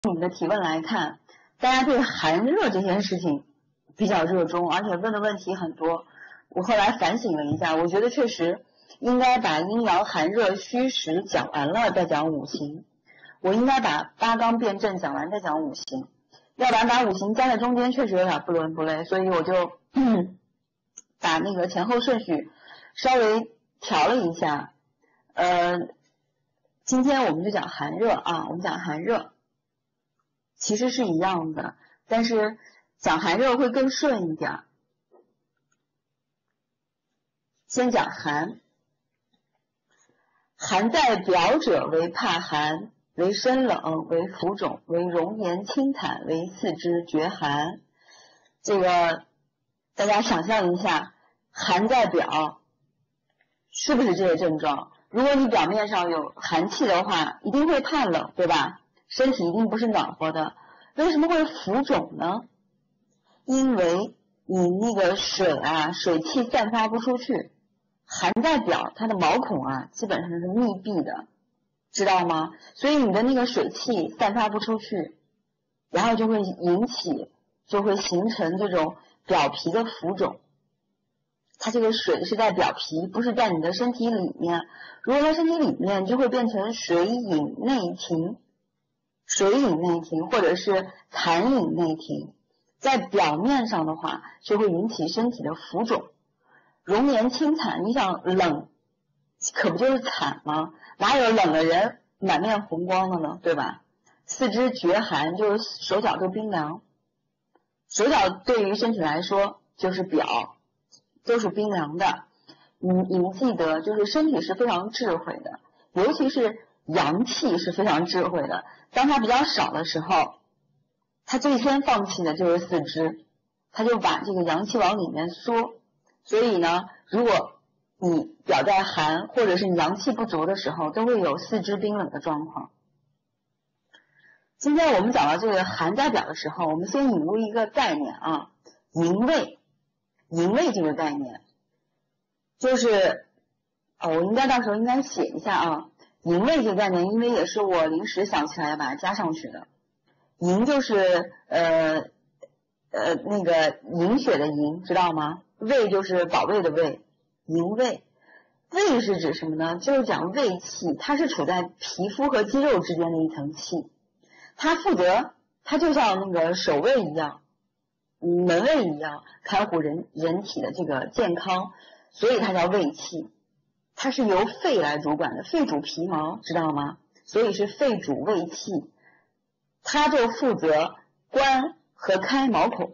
你们的提问来看，大家对寒热这件事情比较热衷，而且问的问题很多。我后来反省了一下，我觉得确实应该把阴阳寒热虚实讲完了再讲五行，我应该把八纲辩证讲完再讲五行，要不然把五行加在中间确实有点不伦不类，所以我就把那个前后顺序稍微调了一下。今天我们就讲寒热啊，我们讲寒热其实是一样的，但是讲寒热会更顺一点。先讲寒，寒在表者为怕寒，为身冷，为浮肿，为容颜轻惨，为四肢绝寒。这个大家想象一下，寒在表是不是这些症状？如果你表面上有寒气的话，一定会怕冷，对吧？身体一定不是暖和的。为什么会浮肿呢？因为你那个水气散发不出去。寒在表，它的毛孔基本上是密闭的，知道吗？所以你的那个水气散发不出去，然后就会形成这种表皮的浮肿。它这个水是在表皮，不是在你的身体里面。如果在身体里面，就会变成水饮内停，或者是痰饮内停。在表面上的话，就会引起身体的浮肿。容颜轻惨，你想冷，可不就是惨吗？哪有冷的人满面红光的呢，对吧？四肢绝寒，就是手脚都冰凉。手脚对于身体来说就是表，都是冰凉的。你们记得，就是身体是非常智慧的，尤其是阳气是非常智慧的。当它比较少的时候，它最先放弃的就是四肢，它就把这个阳气往里面缩。所以呢，如果你表在寒，或者是你阳气不足的时候，都会有四肢冰冷的状况。今天我们讲到这个寒在表的时候，我们先引入一个概念营卫。营卫这个概念就是我应该到时候应该写一下营卫这个概念，因为也是我临时想起来把它加上去的。营就是那个营血的营，知道吗？卫就是保卫的卫，营卫。卫是指什么呢？就是讲卫气，它是处在皮肤和肌肉之间的一层气，它就像那个守卫一样，门卫一样，看护人体的这个健康，所以它叫卫气。它是由肺来主管的，肺主皮毛，知道吗？所以是肺主卫气，它就负责关和开毛孔，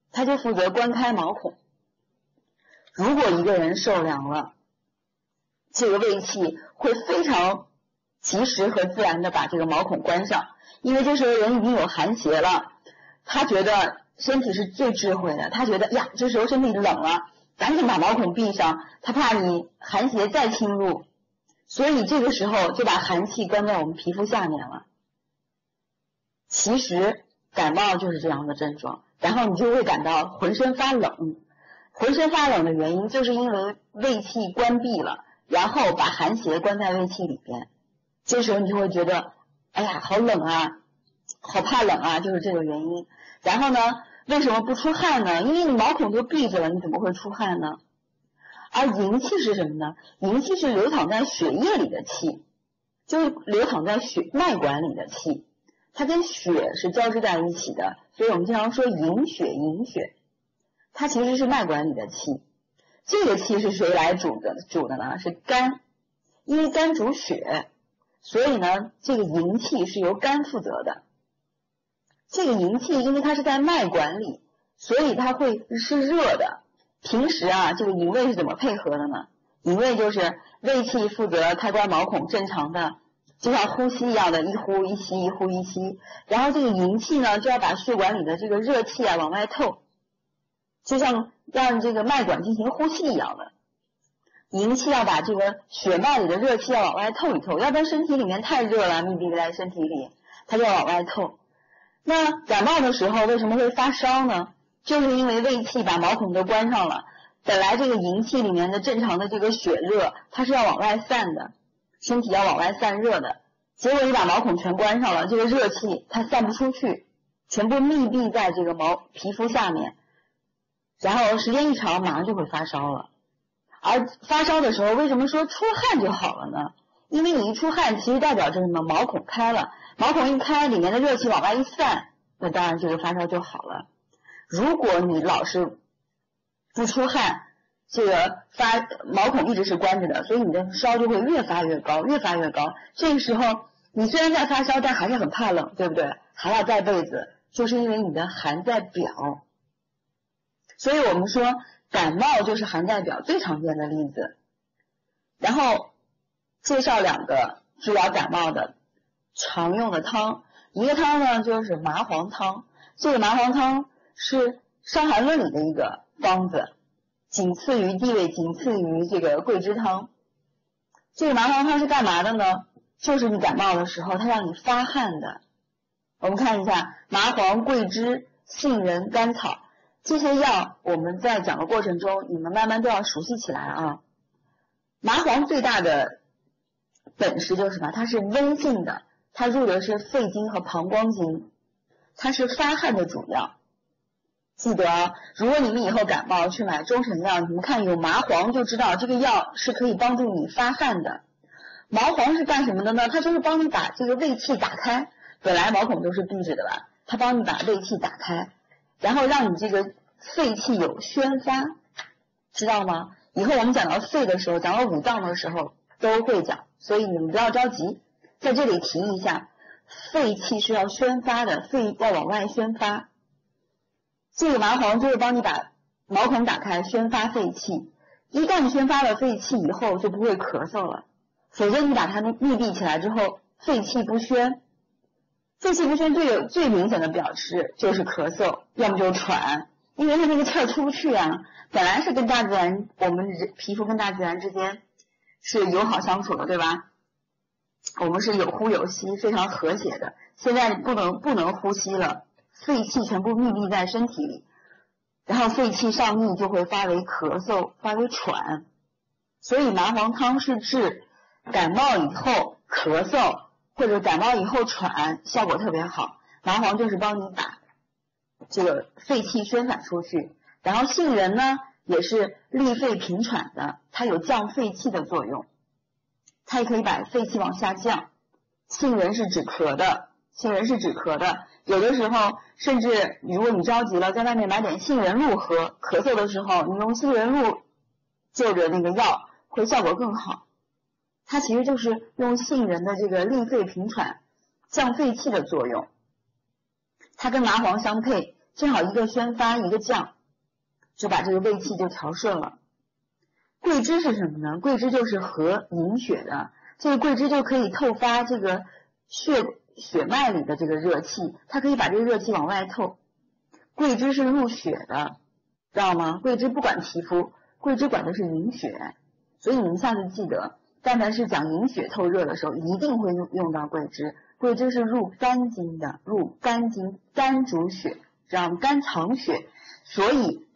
如果一个人受凉了，这个卫气会非常及时和自然的把这个毛孔关上，因为这时候人已经有寒邪了，他觉得身体是最智慧的，他觉得这时候身体冷了，赶紧把毛孔闭上，他怕你寒邪再侵入，所以这个时候就把寒气关在我们皮肤下面了。其实感冒就是这样的症状，然后你就会感到浑身发冷。浑身发冷的原因就是因为胃气关闭了，然后把寒邪关在胃气里边。这时候你就会觉得好冷好怕冷就是这个原因。然后呢，为什么不出汗呢？因为你毛孔都闭着了，你怎么会出汗呢？而营气是什么呢？营气是流淌在血液里的气，就是流淌在脉管里的气，它跟血是交织在一起的，所以我们经常说营血，它其实是脉管里的气。这个气是谁来主的呢？是肝，因为肝主血，所以呢这个营气是由肝负责的。这个营气因为它是在脉管里，所以它会是热的。平时这个营卫是怎么配合的呢？营卫就是卫气负责开关毛孔，正常的就像呼吸一样的一呼一吸，一呼一吸，然后这个营气呢就要把血管里的这个热气往外透，就像让这个脉管进行呼吸一样的。营气要把这个血脉里的热气要往外透一透，要不然身体里面太热了，密闭在身体里，它就要往外透。那感冒的时候为什么会发烧呢？就是因为胃气把毛孔都关上了，本来这个营气里面的正常的这个血热它是要往外散的，身体要往外散热的， 结果你把毛孔全关上了，这个热气它散不出去，全部密闭在这个皮肤下面，然后时间一长马上就会发烧了。而发烧的时候为什么说出汗就好了呢？因为你一出汗其实代表着什么？毛孔开了，毛孔一开，里面的热气往外一散，那当然这个发烧就好了。如果你老是不出汗，这个毛孔一直是关着的，所以你的烧就会越发越高，越发越高。这个时候你虽然在发烧，但还是很怕冷，对不对？还要盖被子，就是因为你的寒在表。所以我们说感冒就是寒在表最常见的例子。然后介绍2个治疗感冒的常用的汤，一个汤呢就是麻黄汤，这个麻黄汤是《伤寒论》里的一个方子，地位仅次于这个桂枝汤。这个麻黄汤是干嘛的呢？就是你感冒的时候它让你发汗的。我们看一下麻黄、桂枝、杏仁、甘草这些药，我们在讲的过程中你们慢慢都要熟悉起来啊。麻黄最大的本事就是什么？它是温性的，它入的是肺经和膀胱经，它是发汗的主药。记得啊，如果你们以后感冒去买中成药，你们看有麻黄就知道这个药是可以帮助你发汗的。麻黄是干什么的呢？它就是帮你把这个胃气打开，本来毛孔都是闭着的吧，它帮你把胃气打开，然后让你这个肺气有宣发，知道吗？以后我们讲到肺的时候，讲到五脏的时候都会讲，所以你们不要着急，在这里提一下，肺气是要宣发的，肺要往外宣发。这个麻黄就是帮你把毛孔打开，宣发肺气。一旦宣发了肺气以后，就不会咳嗽了。否则你把它密闭起来之后，肺气不宣。肺气不宣最明显的表示就是咳嗽，要么就是喘，因为它那个气儿出不去啊。本来是跟大自然，我们皮肤跟大自然之间是友好相处的，对吧？我们是有呼有吸，非常和谐的。现在不能呼吸了，肺气全部密闭在身体里，然后肺气上逆就会发为咳嗽，发为喘。所以麻黄汤是治感冒以后咳嗽或者感冒以后喘，效果特别好。麻黄就是帮你把这个肺气宣散出去。然后杏仁呢也是利肺平喘的，它有降肺气的作用，它也可以把肺气往下降。杏仁是止咳的，有的时候甚至如果你着急了，在外面买点杏仁露喝，咳嗽的时候你用杏仁露就着那个药会效果更好。它其实就是用杏仁的这个利肺平喘降肺气的作用，它跟麻黄相配，正好一个宣发一个降，就把这个胃气就调顺了。桂枝是什么呢？桂枝就是和营血的，这个桂枝就可以透发这个血脉里的这个热气，它可以把这个热气往外透。桂枝是入血的，知道吗？桂枝不管皮肤，桂枝管的是营血，所以你们下次记得，但凡是讲营血透热的时候，一定会用到桂枝。桂枝是入肝经的，入肝经，肝主血，知道吗？肝藏血，所以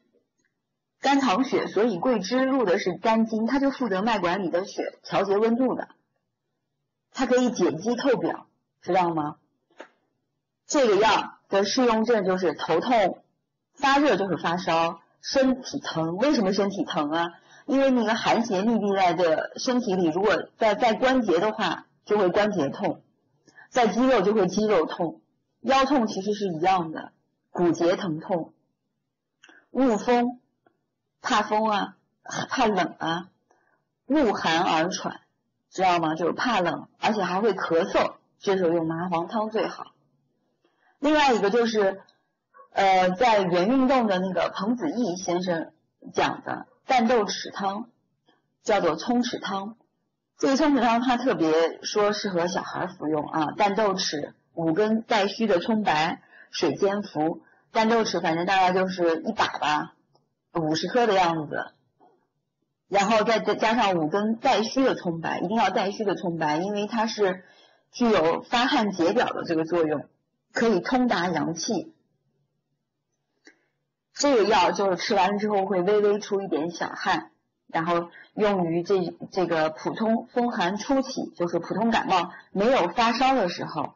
桂枝入的是肝经，它就负责脉管里的血，调节温度的，它可以解肌透表，知道吗？这个药的适用症就是头痛，发热就是发烧，身体疼。为什么身体疼啊？因为那个寒邪密闭在这身体里，如果在关节的话就会关节痛，在肌肉就会肌肉痛，腰痛其实是一样的，骨节疼痛。恶风，怕风啊，怕冷啊，恶寒而喘，知道吗？就是怕冷，而且还会咳嗽，这时候用麻黄汤最好。另外一个就是在原运动的那个彭子义先生讲的淡豆豉汤，叫做葱豉汤。这个葱豉汤它特别说适合小孩服用啊，淡豆豉5根带须的葱白，水煎服。淡豆豉反正大概就是1把吧，50克的样子，然后再加上5根带须的葱白，一定要带须的葱白，因为它是具有发汗解表的这个作用，可以通达阳气。这个药就是吃完之后会微微出一点小汗， 然后用于这个普通风寒初起，就是普通感冒没有发烧的时候，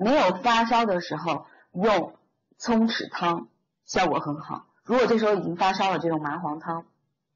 用葱豉汤效果很好。如果这时候已经发烧了，就用麻黄汤。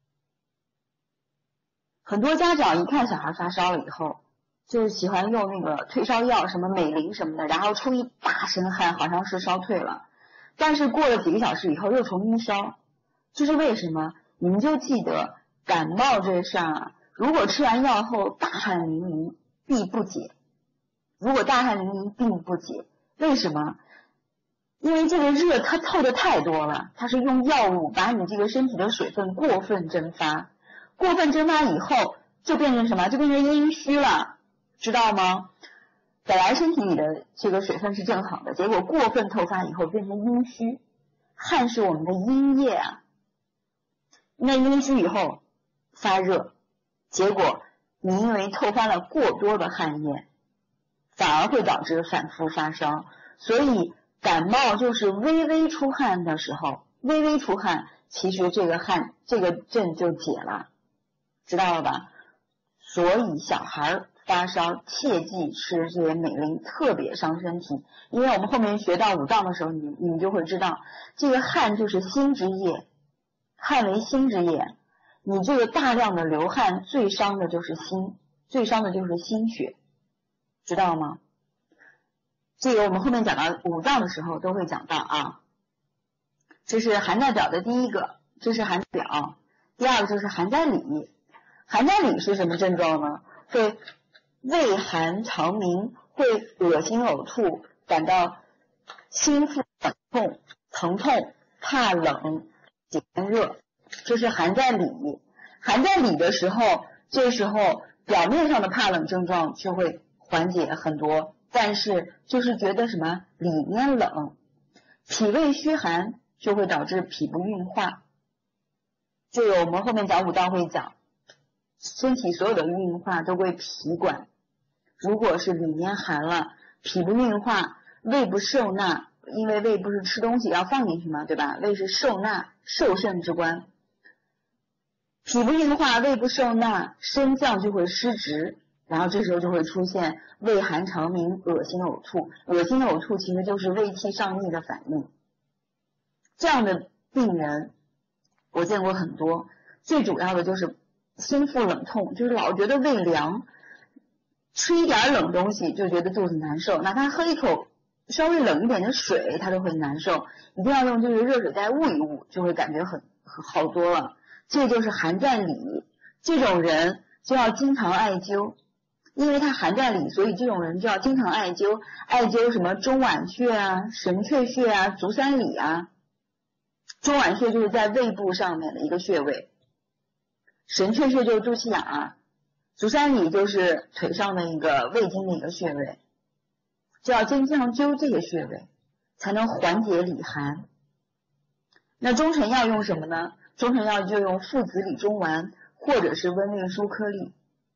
很多家长一看小孩发烧了以后，就是喜欢用那个退烧药，什么美林什么的，然后出一大身汗，好像是烧退了，但是过了几个小时以后又重新烧，这是为什么？你们就记得感冒这事儿啊，如果吃完药后大汗淋漓必不解。如果大汗淋漓并不解，为什么？因为这个热它透的太多了，它是用药物把你这个身体的水分过分蒸发，过分蒸发以后就变成什么？就变成阴虚了，知道吗？本来身体里的这个水分是正好的，结果过分透发以后变成阴虚。汗是我们的阴液啊，那阴虚以后发热，结果你因为透发了过多的汗液，反而会导致反复发烧。所以感冒就是微微出汗的时候，微微出汗，其实这个症就解了，知道了吧？所以小孩发烧切记吃这些美林，特别伤身体。因为我们后面学到五脏的时候，你们就会知道，这个汗就是心之液，汗为心之液，你这个大量的流汗最伤的就是心，最伤的就是心血，知道吗？这个我们后面讲到五脏的时候都会讲到啊。这是寒在表的第一个，这是寒表。第二个就是寒在里。寒在里是什么症状呢？会畏寒肠鸣，会恶心呕吐，感到心腹冷痛、疼痛、怕冷、结热，这是寒在里。寒在里的时候，这时候表面上的怕冷症状就会缓解很多，但是就是觉得什么里面冷，脾胃虚寒就会导致脾不运化。这个我们后面讲五脏会讲，身体所有的运化都归脾管。如果是里面寒了，脾不运化，胃不受纳，因为胃不是吃东西要放进去嘛，对吧？胃是受纳受肾之官，脾不运化，胃不受纳，升降就会失职，然后这时候就会出现胃寒肠鸣、恶心呕吐。恶心呕吐其实就是胃气上逆的反应。这样的病人我见过很多，最主要的就是心腹冷痛，就是老觉得胃凉，吃一点冷东西就觉得肚子难受，哪怕喝一口稍微冷一点的水他都会难受，一定要用这个热水袋捂一捂，就会感觉很好多了。这就是寒在里，这种人就要经常艾灸，因为他寒在里，所以这种人就要经常艾灸，艾灸什么中脘穴啊、神阙穴啊、足三里啊。中脘穴就是在胃部上面的一个穴位，神阙穴就是肚脐眼啊，足三里就是腿上的一个胃经的一个穴位，就要经常灸这个穴位，才能缓解里寒。那中成药用什么呢？中成药就用附子理中丸或者是温令舒颗粒。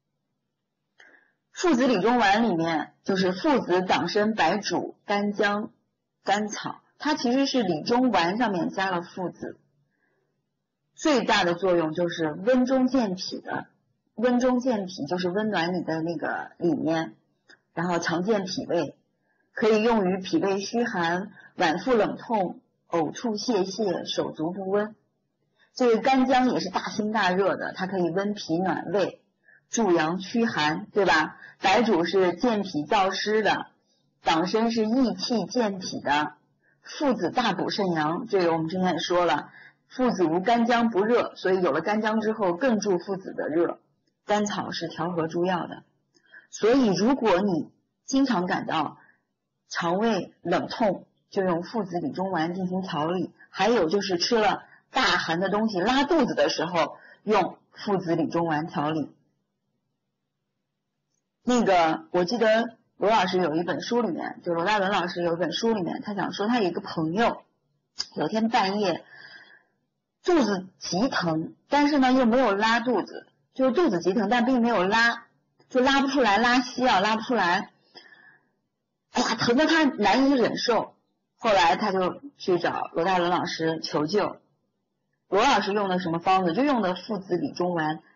附子理中丸里面就是附子、党参、白术、干姜、甘草，它其实是理中丸上面加了附子，最大的作用就是温中健脾的。温中健脾就是温暖你的那个里面，然后强健脾胃，可以用于脾胃虚寒、脘腹冷痛、呕吐泄泻、手足不温。这个干姜也是大辛大热的，它可以温脾暖胃、助阳驱寒，对吧？白术是健脾燥湿的，党参是益气健脾的，附子大补肾阳，这个我们之前也说了，附子无干姜不热，所以有了干姜之后更助附子的热。甘草是调和诸药的，所以如果你经常感到肠胃冷痛，就用附子理中丸进行调理。还有就是吃了大寒的东西拉肚子的时候，用附子理中丸调理。那个我记得罗老师有一本书里面，就罗大伦老师有一本书里面，他讲说他有一个朋友有天半夜肚子极疼，但是呢又没有拉肚子，就是肚子极疼但并没有拉，就拉不出来，拉稀啊拉不出来，哎呀疼得他难以忍受。后来他就去找罗大伦老师求救，罗老师用的什么方子？就用的附子理中丸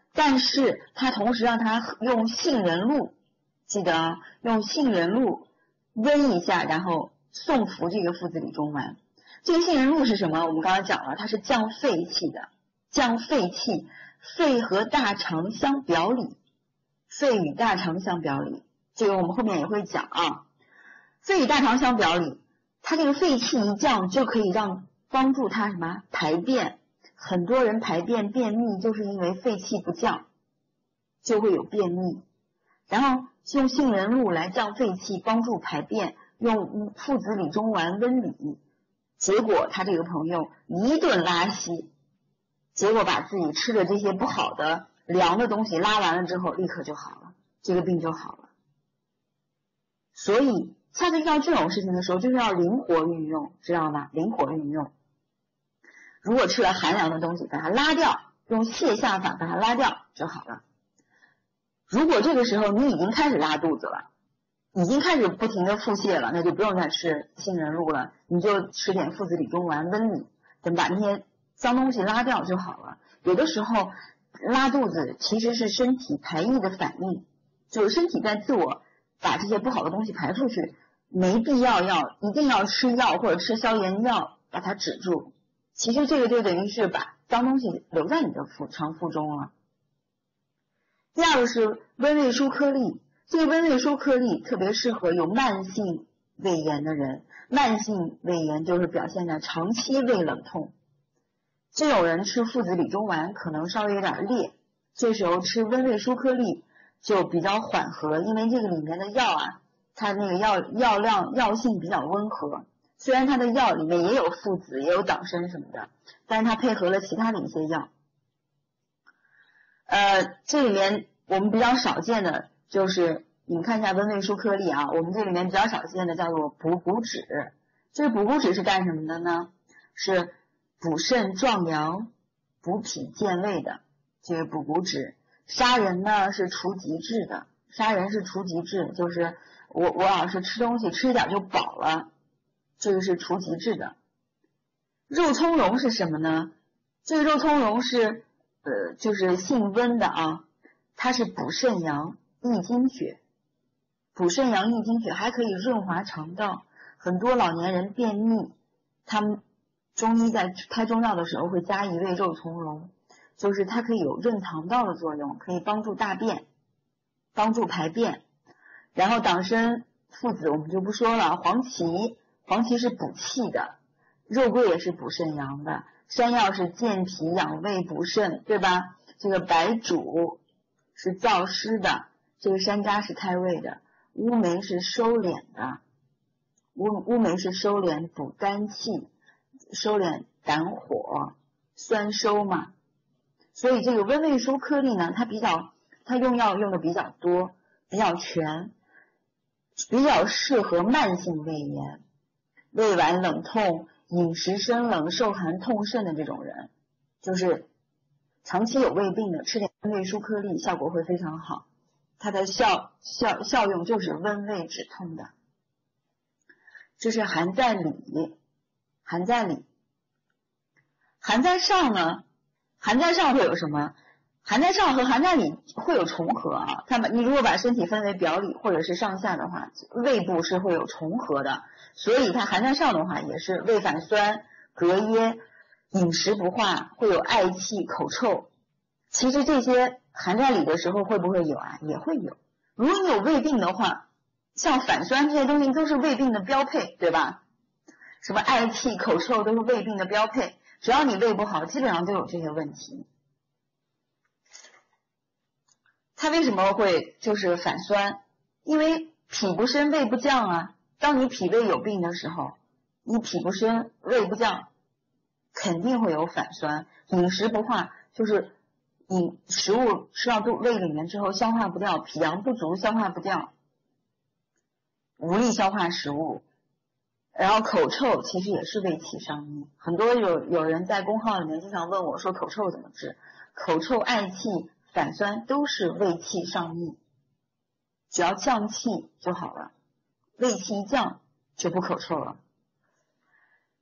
但是他同时让他用杏仁露，记得啊，用杏仁露温一下，然后送服这个附子理中丸。这个杏仁露是什么？我们刚才讲了，它是降肺气的，降肺气，肺和大肠相表里，肺与大肠相表里，这个我们后面也会讲啊。肺与大肠相表里，它这个肺气一降，就可以帮助它什么排便。很多人排便便秘，就是因为肺气不降，就会有便秘。然后用杏仁露来降肺气，帮助排便，用附子理中丸温里，结果他这个朋友一顿拉稀，结果把自己吃的这些不好的凉的东西拉完了之后，立刻就好了，这个病就好了。所以下次遇到这种事情的时候，就是要灵活运用，知道吗？灵活运用。如果吃了寒凉的东西，把它拉掉，用泻下法把它拉掉就好了。如果这个时候你已经开始拉肚子了，已经开始不停的腹泻了，那就不用再吃杏仁露了，你就吃点附子理中丸温里，等把那些脏东西拉掉就好了。有的时候拉肚子其实是身体排异的反应，就是身体在自我把这些不好的东西排出去，没必要一定要吃药或者吃消炎药把它止住。其实这个就等于是把脏东西留在你的肠腹中了。第二个是温胃舒颗粒，这个温胃舒颗粒特别适合有慢性胃炎的人。慢性胃炎就是表现在长期胃冷痛，这种人吃附子理中丸可能稍微有点烈，这时候吃温胃舒颗粒就比较缓和，因为这个里面的药啊，它那个药性比较温和。虽然它的药里面也有附子，也有党参什么的，但是它配合了其他的一些药。这里面我们比较少见的就是你们看一下温胃舒颗粒啊，我们这里面比较少见的叫做补骨脂。这个补骨脂是干什么的呢？是补肾壮阳、补脾健胃的。这个补骨脂，杀人呢是除疾滞的，杀人是除疾滞，就是我要是吃东西吃一点就饱了，这个是除疾滞的。肉苁蓉是什么呢？这个肉苁蓉是就是性温的啊，它是补肾阳、益精血，补肾阳、益精血，还可以润滑肠道。很多老年人便秘，他们中医在开中药的时候会加一味肉苁蓉，就是它可以有润肠道的作用，可以帮助大便，帮助排便。然后党参、附子我们就不说了，黄芪是补气的，肉桂也是补肾阳的，山药是健脾养胃补肾，对吧？这个白术是燥湿的，这个山楂是开胃的，乌梅是收敛的，乌梅是收敛补肝气，收敛胆火，酸收嘛。所以这个温胃舒颗粒呢，它用药用的比较多，比较全，比较适合慢性胃炎、胃脘冷痛、饮食生冷、受寒痛肾的这种人，就是长期有胃病的，吃点温胃舒颗粒效果会非常好。它的效用就是温胃止痛的。这是寒在里，寒在里。寒在上呢？寒在上会有什么？寒在上和寒在里会有重合啊。你如果把身体分为表里或者是上下的话，胃部是会有重合的。所以它寒在上的话，也是胃反酸、膈噎、饮食不化，会有嗳气、口臭。其实这些寒在里的时候会不会有啊？也会有。如果你有胃病的话，像反酸这些东西都是胃病的标配，对吧？什么嗳气、口臭都是胃病的标配，只要你胃不好，基本上都有这些问题。它为什么会就是反酸？因为脾不升，胃不降啊。当你脾胃有病的时候，你脾不升，胃不降，肯定会有反酸。饮食不化，就是你食物吃到胃里面之后消化不掉，脾阳不足，消化不掉，无力消化食物。然后口臭其实也是胃气上逆，很多有人在公号里面经常问我说口臭怎么治？口臭、嗳气、反酸都是胃气上逆，只要降气就好了，胃气一降就不口臭了。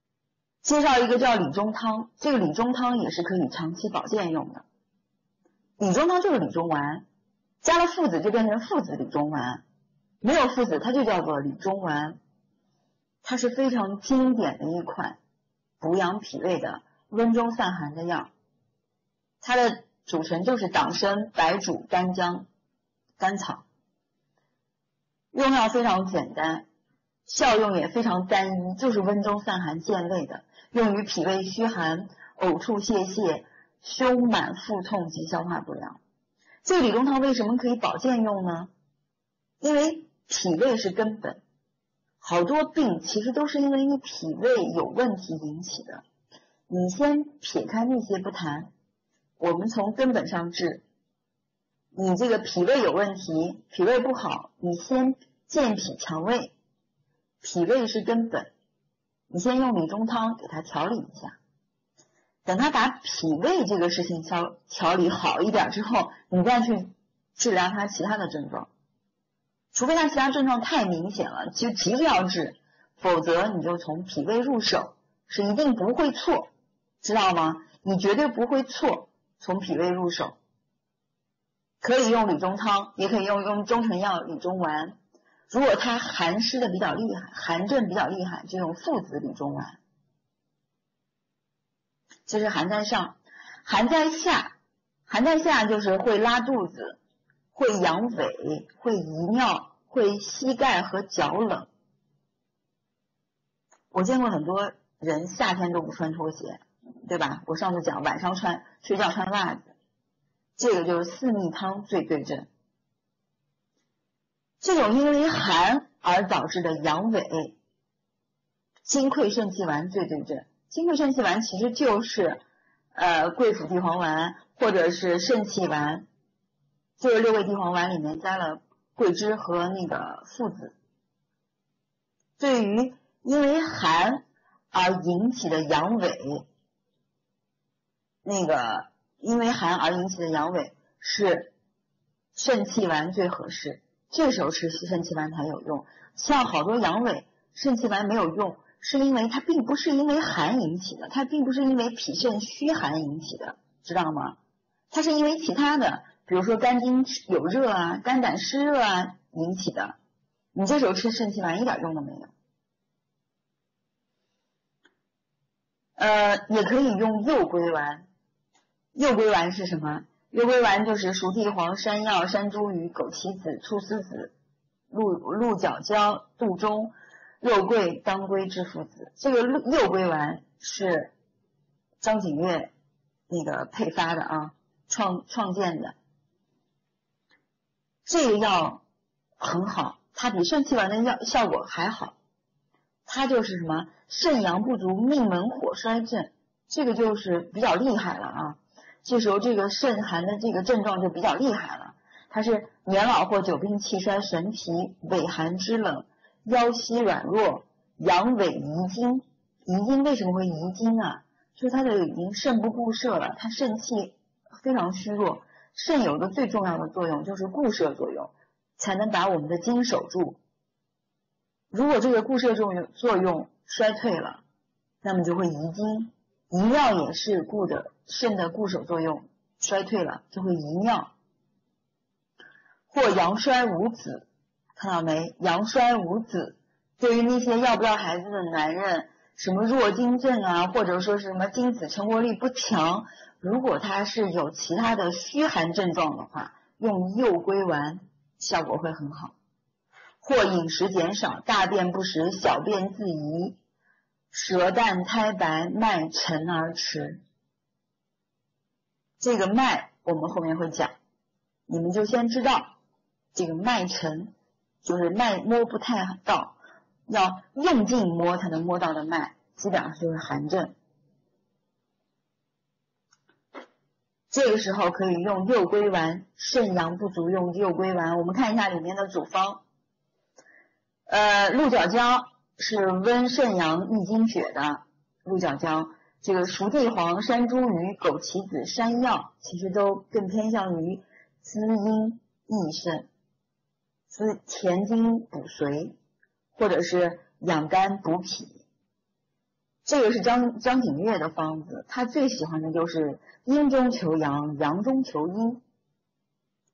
介绍一个叫理中汤，这个理中汤也是可以长期保健用的。 理中汤就是理中丸，加了附子就变成附子理中丸，没有附子它就叫做理中丸。它是非常经典的一款补养脾胃的温中散寒的药。它的组成就是党参、白术、干姜、甘草，用药非常简单，效用也非常单一，就是温中散寒健胃的，用于脾胃虚寒、呕吐泄泻、胸满腹痛及消化不良。这个理中汤为什么可以保健用呢？因为脾胃是根本，好多病其实都是因为你脾胃有问题引起的。你先撇开那些不谈，我们从根本上治。你这个脾胃有问题，脾胃不好，你先健脾强胃，脾胃是根本，你先用理中汤给它调理一下，等它把脾胃这个事情调理好一点之后，你再去治疗它其他的症状。除非它其他症状太明显了，就急着要治，否则你就从脾胃入手，是一定不会错，知道吗？你绝对不会错，从脾胃入手。可以用理中汤，也可以用中成药理中丸。如果它寒湿的比较厉害，寒症比较厉害，就用附子理中丸。这是寒在上。寒在下，寒在下就是会拉肚子，会阳痿，会遗尿，会膝盖和脚冷。我见过很多人夏天都不穿拖鞋，对吧？我上次讲晚上睡觉穿袜子，这个就是四逆汤最对症。这种因为寒而导致的阳痿，金匮肾气丸最对症。金匮肾气丸其实就是桂附地黄丸或者是肾气丸，就是六味地黄丸里面加了桂枝和那个附子。对于因为寒而引起的阳痿，因为寒而引起的阳痿是肾气丸最合适，这时候吃肾气丸才有用。像好多阳痿肾气丸没有用，是因为它并不是因为寒引起的，它并不是因为脾肾虚寒引起的，知道吗？它是因为其他的，比如说肝经有热啊、肝胆湿热啊引起的，你这时候吃肾气丸一点用都没有。也可以用右归丸。右归丸是什么？右归丸就是熟地黄、山药、山茱萸、枸杞子、菟丝子、鹿角胶、杜仲、肉桂、当归之附子。这个右归丸是张景岳那个配发的啊，创建的。这个药很好，它比肾气丸的药效果还好。它就是什么？肾阳不足，命门火衰症，这个就是比较厉害了啊。这时候这个肾寒的这个症状就比较厉害了，它是年老或久病气衰、神疲、痿寒肢冷、腰膝软弱、阳痿遗精。遗精为什么会遗精啊？就是它已经肾不固摄了，它肾气非常虚弱。肾有个最重要的作用就是固摄作用，才能把我们的精守住。如果这个固摄作用衰退了，那么就会遗精。遗尿也是肾的固守作用衰退了，就会遗尿。或阳衰无子，看到没？阳衰无子，对于那些要不到孩子的男人，什么弱精症啊，或者说是什么精子成活力不强，如果他是有其他的虚寒症状的话，用右归丸效果会很好。或饮食减少，大便不实，小便自遗，舌淡苔白，脉沉而迟。这个脉我们后面会讲，你们就先知道这个脉沉就是脉摸不太到，要用劲摸才能摸到的脉，基本上就是寒症。这个时候可以用右归丸，肾阳不足用右归丸。我们看一下里面的组方。鹿角胶是温肾阳益精血的，鹿角胶。这个熟地黄、山茱萸、枸杞子、山药其实都更偏向于滋阴益肾，所以填精补髓或者是养肝补脾。这个是张景岳的方子，他最喜欢的就是阴中求阳，阳中求阴，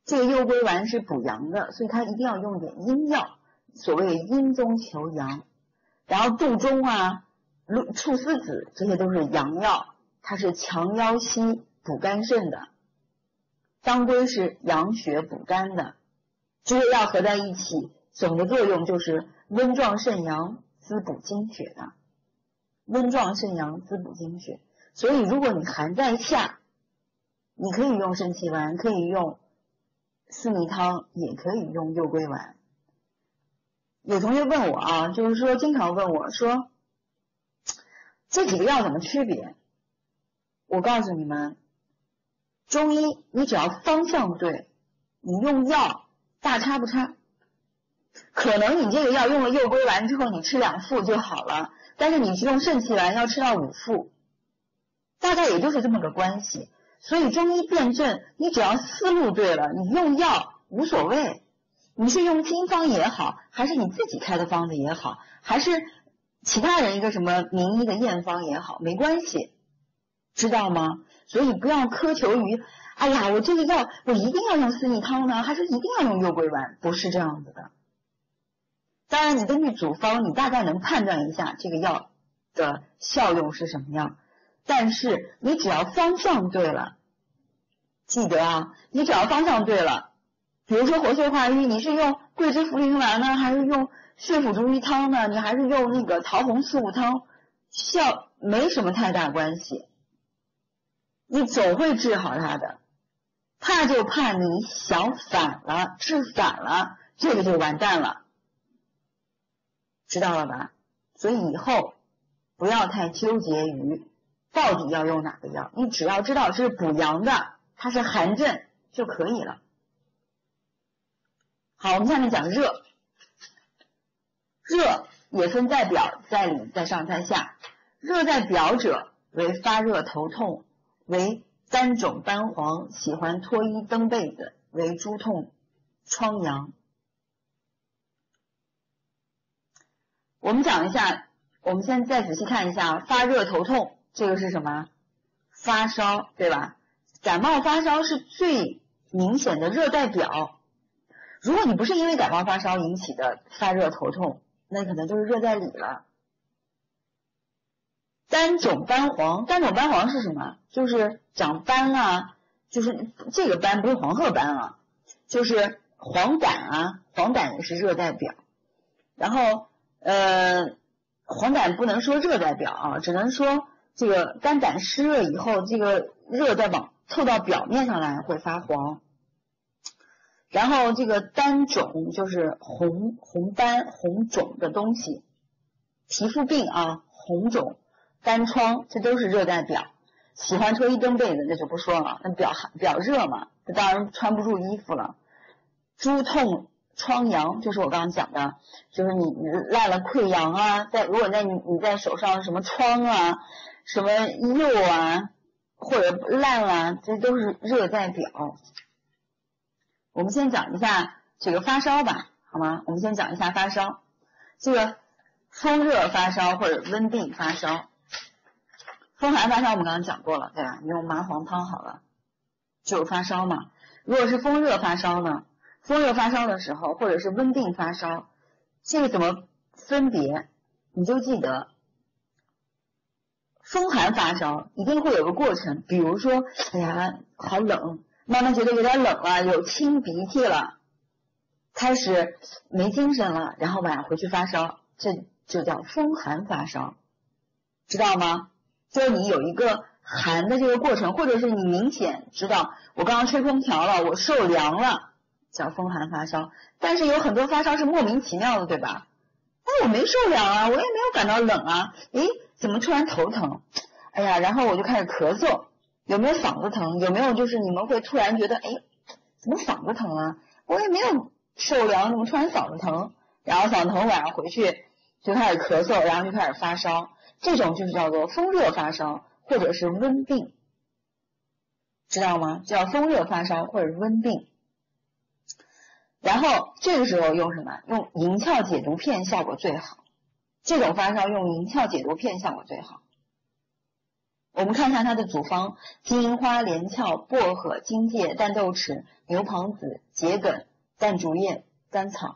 这个右归丸是补阳的，所以它一定要用点阴药，所谓阴中求阳。然后杜仲啊、菟丝子这些都是阳药，它是强腰膝、补肝肾的。当归是养血补肝的，这些药合在一起，总的作用就是温壮肾阳、滋补精血的。温壮肾阳、滋补精血。所以如果你寒在下，你可以用肾气丸，可以用四逆汤，也可以用右归丸。有同学问我啊，就是说经常问我说这几个药怎么区别？我告诉你们，中医你只要方向对，你用药大差不差。可能你这个药用了右归丸之后，你吃2副就好了，但是你用肾气丸要吃到5副，大概也就是这么个关系。所以中医辨证，你只要思路对了，你用药无所谓。你是用经方也好，还是你自己开的方子也好，还是其他人一个什么名医的验方也好，没关系，知道吗？所以不要苛求于哎呀，我这个药我一定要用四逆汤呢，还是一定要用右归丸，不是这样子的。当然你根据主方，你大概能判断一下这个药的效用是什么样，但是你只要方向对了，记得啊，你只要方向对了，比如说活血化瘀，你是用桂枝茯苓丸呢，还是用血府逐瘀汤呢？你还是用那个桃红四物汤，没什么太大关系，你总会治好它的。怕就怕你想反了，治反了，这个就完蛋了，知道了吧？所以以后不要太纠结于到底要用哪个药，你只要知道是补阳的，它是寒症就可以了。好，我们下面讲热。热也分在表、在里、在上、在下。热在表者为发热头痛，为单肿斑黄，喜欢脱衣蹬被子，为诸痛疮疡。我们讲一下，我们先再仔细看一下发热头痛，这个是什么？发烧，对吧？感冒发烧是最明显的热代表。如果你不是因为感冒发烧引起的发热头痛，那可能就是热在里了。单肿斑黄，单肿斑黄是什么？就是长斑啊，就是这个斑不是黄褐斑啊，就是黄疸啊，黄疸也是热代表。然后黄疸不能说热代表啊，只能说这个肝胆湿热以后，这个热再往凑到表面上来会发黄。然后这个单肿就是红斑红肿的东西，皮肤病啊，红肿干疮，这都是热代表。喜欢脱衣蹬被子那就不说了，那表热嘛，这当然穿不住衣服了。诸痛疮疡就是我刚刚讲的，就是你烂了溃疡啊，如果你在手上什么疮啊，什么釉啊，或者烂了，这都是热代表。我们先讲一下这个发烧吧，好吗？我们先讲一下发烧，这个风热发烧或者温病发烧。风寒发烧我们刚刚讲过了，对吧？你用麻黄汤好了，就是发烧嘛。如果是风热发烧呢？风热发烧的时候，或者是温病发烧，这个怎么分别？你就记得，风寒发烧一定会有个过程，比如说，哎呀，好冷，慢慢觉得有点冷了，有清鼻涕了，开始没精神了，然后晚上回去发烧，这就叫风寒发烧，知道吗？就是你有一个寒的这个过程，或者是你明显知道我刚刚吹空调了，我受凉了，叫风寒发烧。但是有很多发烧是莫名其妙的，对吧？我没受凉啊，我也没有感到冷啊，诶，怎么突然头疼？哎呀，然后我就开始咳嗽，有没有嗓子疼？有没有就是你们会突然觉得，诶，怎么嗓子疼了？我也没有受凉，怎么突然嗓子疼？然后嗓子疼，晚上回去就开始咳嗽，然后就开始发烧，这种就是叫做风热发烧或者是温病，知道吗？叫风热发烧或者是温病。然后这个时候用什么？用银翘解毒片效果最好。这种发烧用银翘解毒片效果最好。 我们看一下它的组方：金银花、连翘、薄荷、荆芥、淡豆豉、牛蒡子、桔梗、淡竹叶、甘草。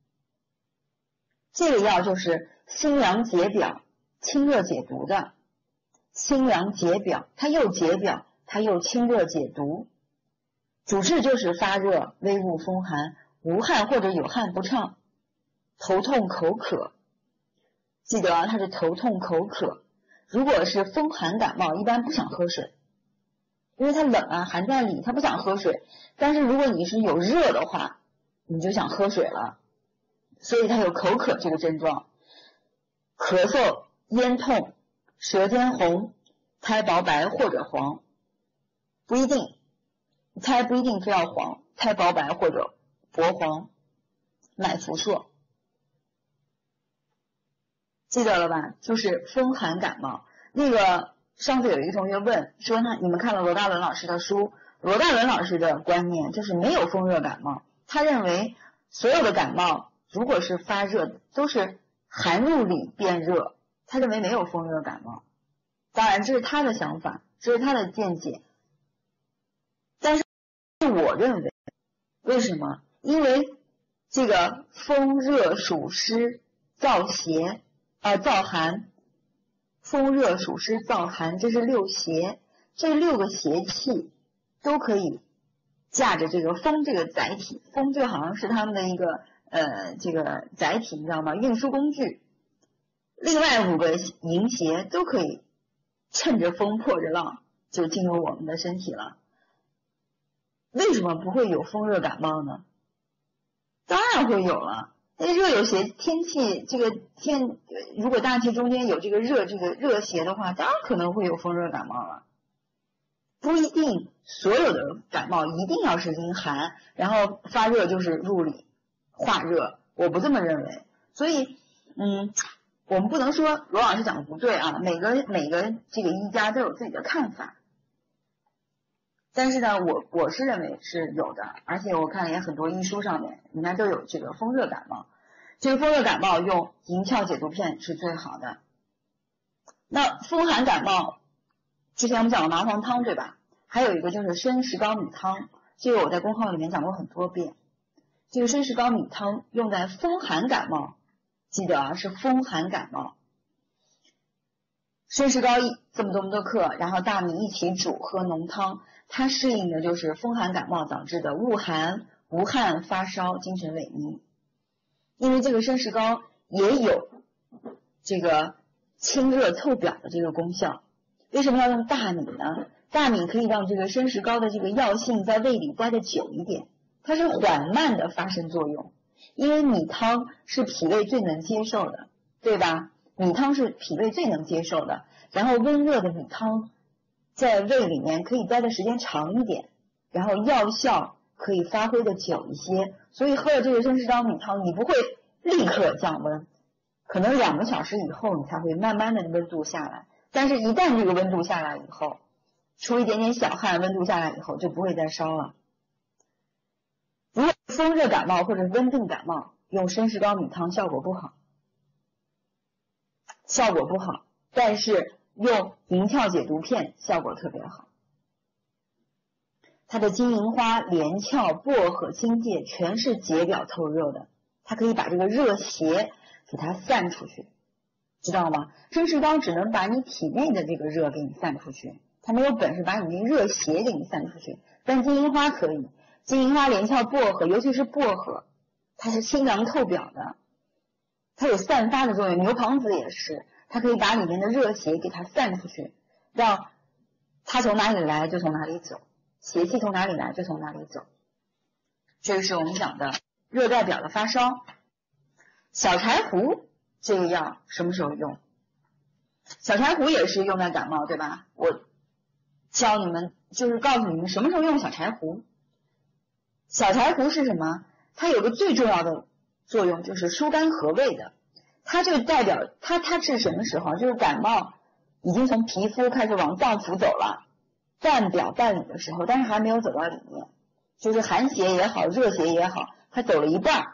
这个药就是辛凉解表、清热解毒的。辛凉解表，它又解表，它又清热解毒。主治就是发热、微恶风寒、无汗或者有汗不畅、头痛口渴。记得啊，它是头痛口渴。如果是风寒感冒，一般不想喝水，因为它冷啊，寒在里，它不想喝水。但是如果你是有热的话，你就想喝水了，所以它有口渴这个症状。咳嗽、咽痛、舌尖红、苔薄白或者黄，不一定，苔不一定非要黄，苔薄白或者薄黄，买福硕。记得了吧？就是风寒感冒。那个上次有一个同学问说呢，你们看了罗大伦老师的书，罗大伦老师的观念就是没有风热感冒，他认为所有的感冒如果是发热的都是寒入里变热，他认为没有风热感冒。当然这是他的想法，这是他的见解，但是我认为，为什么？因为这个风热暑湿燥邪燥寒，风热暑湿燥寒，这是六邪，这六个邪气都可以驾着这个风这个载体，风就好像是他们的一个这个载体，你知道吗？运输工具。另外五个淫邪都可以趁着风破着浪就进入我们的身体了。为什么不会有风热感冒呢？当然会有了。那热有邪，天气这个如果大气中间有这个热邪的话，当然可能会有风热感冒了。不一定所有的感冒一定要是阴寒，然后发热就是入里化热，我不这么认为。所以我们不能说罗老师讲的不对啊，每个这个医家都有自己的看法。但是呢，我是认为是有的，而且我看也很多医书上面人家都有这个风热感冒。这个风热感冒用银翘解毒片是最好的。那风寒感冒，之前我们讲了麻黄汤对吧？还有一个就是参石膏米汤，这个我在公号里面讲过很多遍。这个参石膏米汤用在风寒感冒，记得啊，是风寒感冒。参石膏这么多克，然后大米一起煮喝浓汤，它适应的就是风寒感冒导致的恶寒、无汗、发烧、精神萎靡。因为这个参石膏也有这个清热凑表的这个功效。为什么要用大米呢？大米可以让这个参石膏的这个药性在胃里待得久一点，它是缓慢的发生作用。因为米汤是脾胃最能接受的，对吧？米汤是脾胃最能接受的，然后温热的米汤在胃里面可以待的时间长一点，然后药效可以发挥的久一些，所以喝了这个参石膏米汤，你不会立刻降温，可能2个小时以后你才会慢慢的温度下来。但是一旦这个温度下来以后，出一点点小汗，温度下来以后就不会再烧了。如果风热感冒或者温病感冒，用参石膏米汤效果不好，但是用银翘解毒片效果特别好。它的金银花、连翘、薄荷、荆芥全是解表透热的，它可以把这个热邪给它散出去，知道吗？参石膏只能把你体内的这个热给你散出去，它没有本事把你那热邪给你散出去，但金银花可以。金银花、连翘、薄荷，尤其是薄荷，它是清凉透表的，它有散发的作用。牛蒡子也是，它可以把里面的热邪给它散出去，让它从哪里来就从哪里走，邪气从哪里来就从哪里走。这个是我们讲的热代表的发烧。小柴胡这个药什么时候用？小柴胡也是用在感冒，对吧？我教你们，就是告诉你们什么时候用小柴胡。小柴胡是什么？它有个最重要的作用，就是疏肝和胃的。它这个代表它治什么时候？就是感冒已经从皮肤开始往脏腑走了，半表半里的时候，但是还没有走到里面，就是寒邪也好，热邪也好，它走了一半，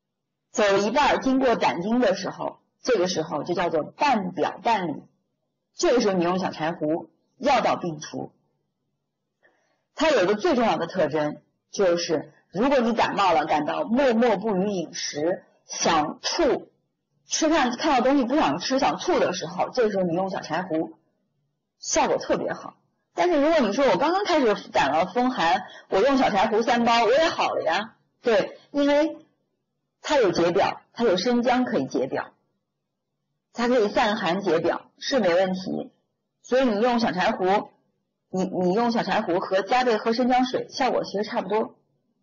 经过胆经的时候，这个时候就叫做半表半里， 这个时候你用小柴胡药到病除。它有一个最重要的特征，就是如果你感冒了，感到默默不语饮食，想吐，看到东西不想吃，想吐的时候，这个时候你用小柴胡效果特别好。但是如果你说我刚刚开始感了风寒，我用小柴胡3包我也好了呀，对，因为它有解表，它有生姜可以解表，它可以散寒解表，是没问题。所以你用小柴胡，你用小柴胡和加倍喝生姜水，效果其实差不多。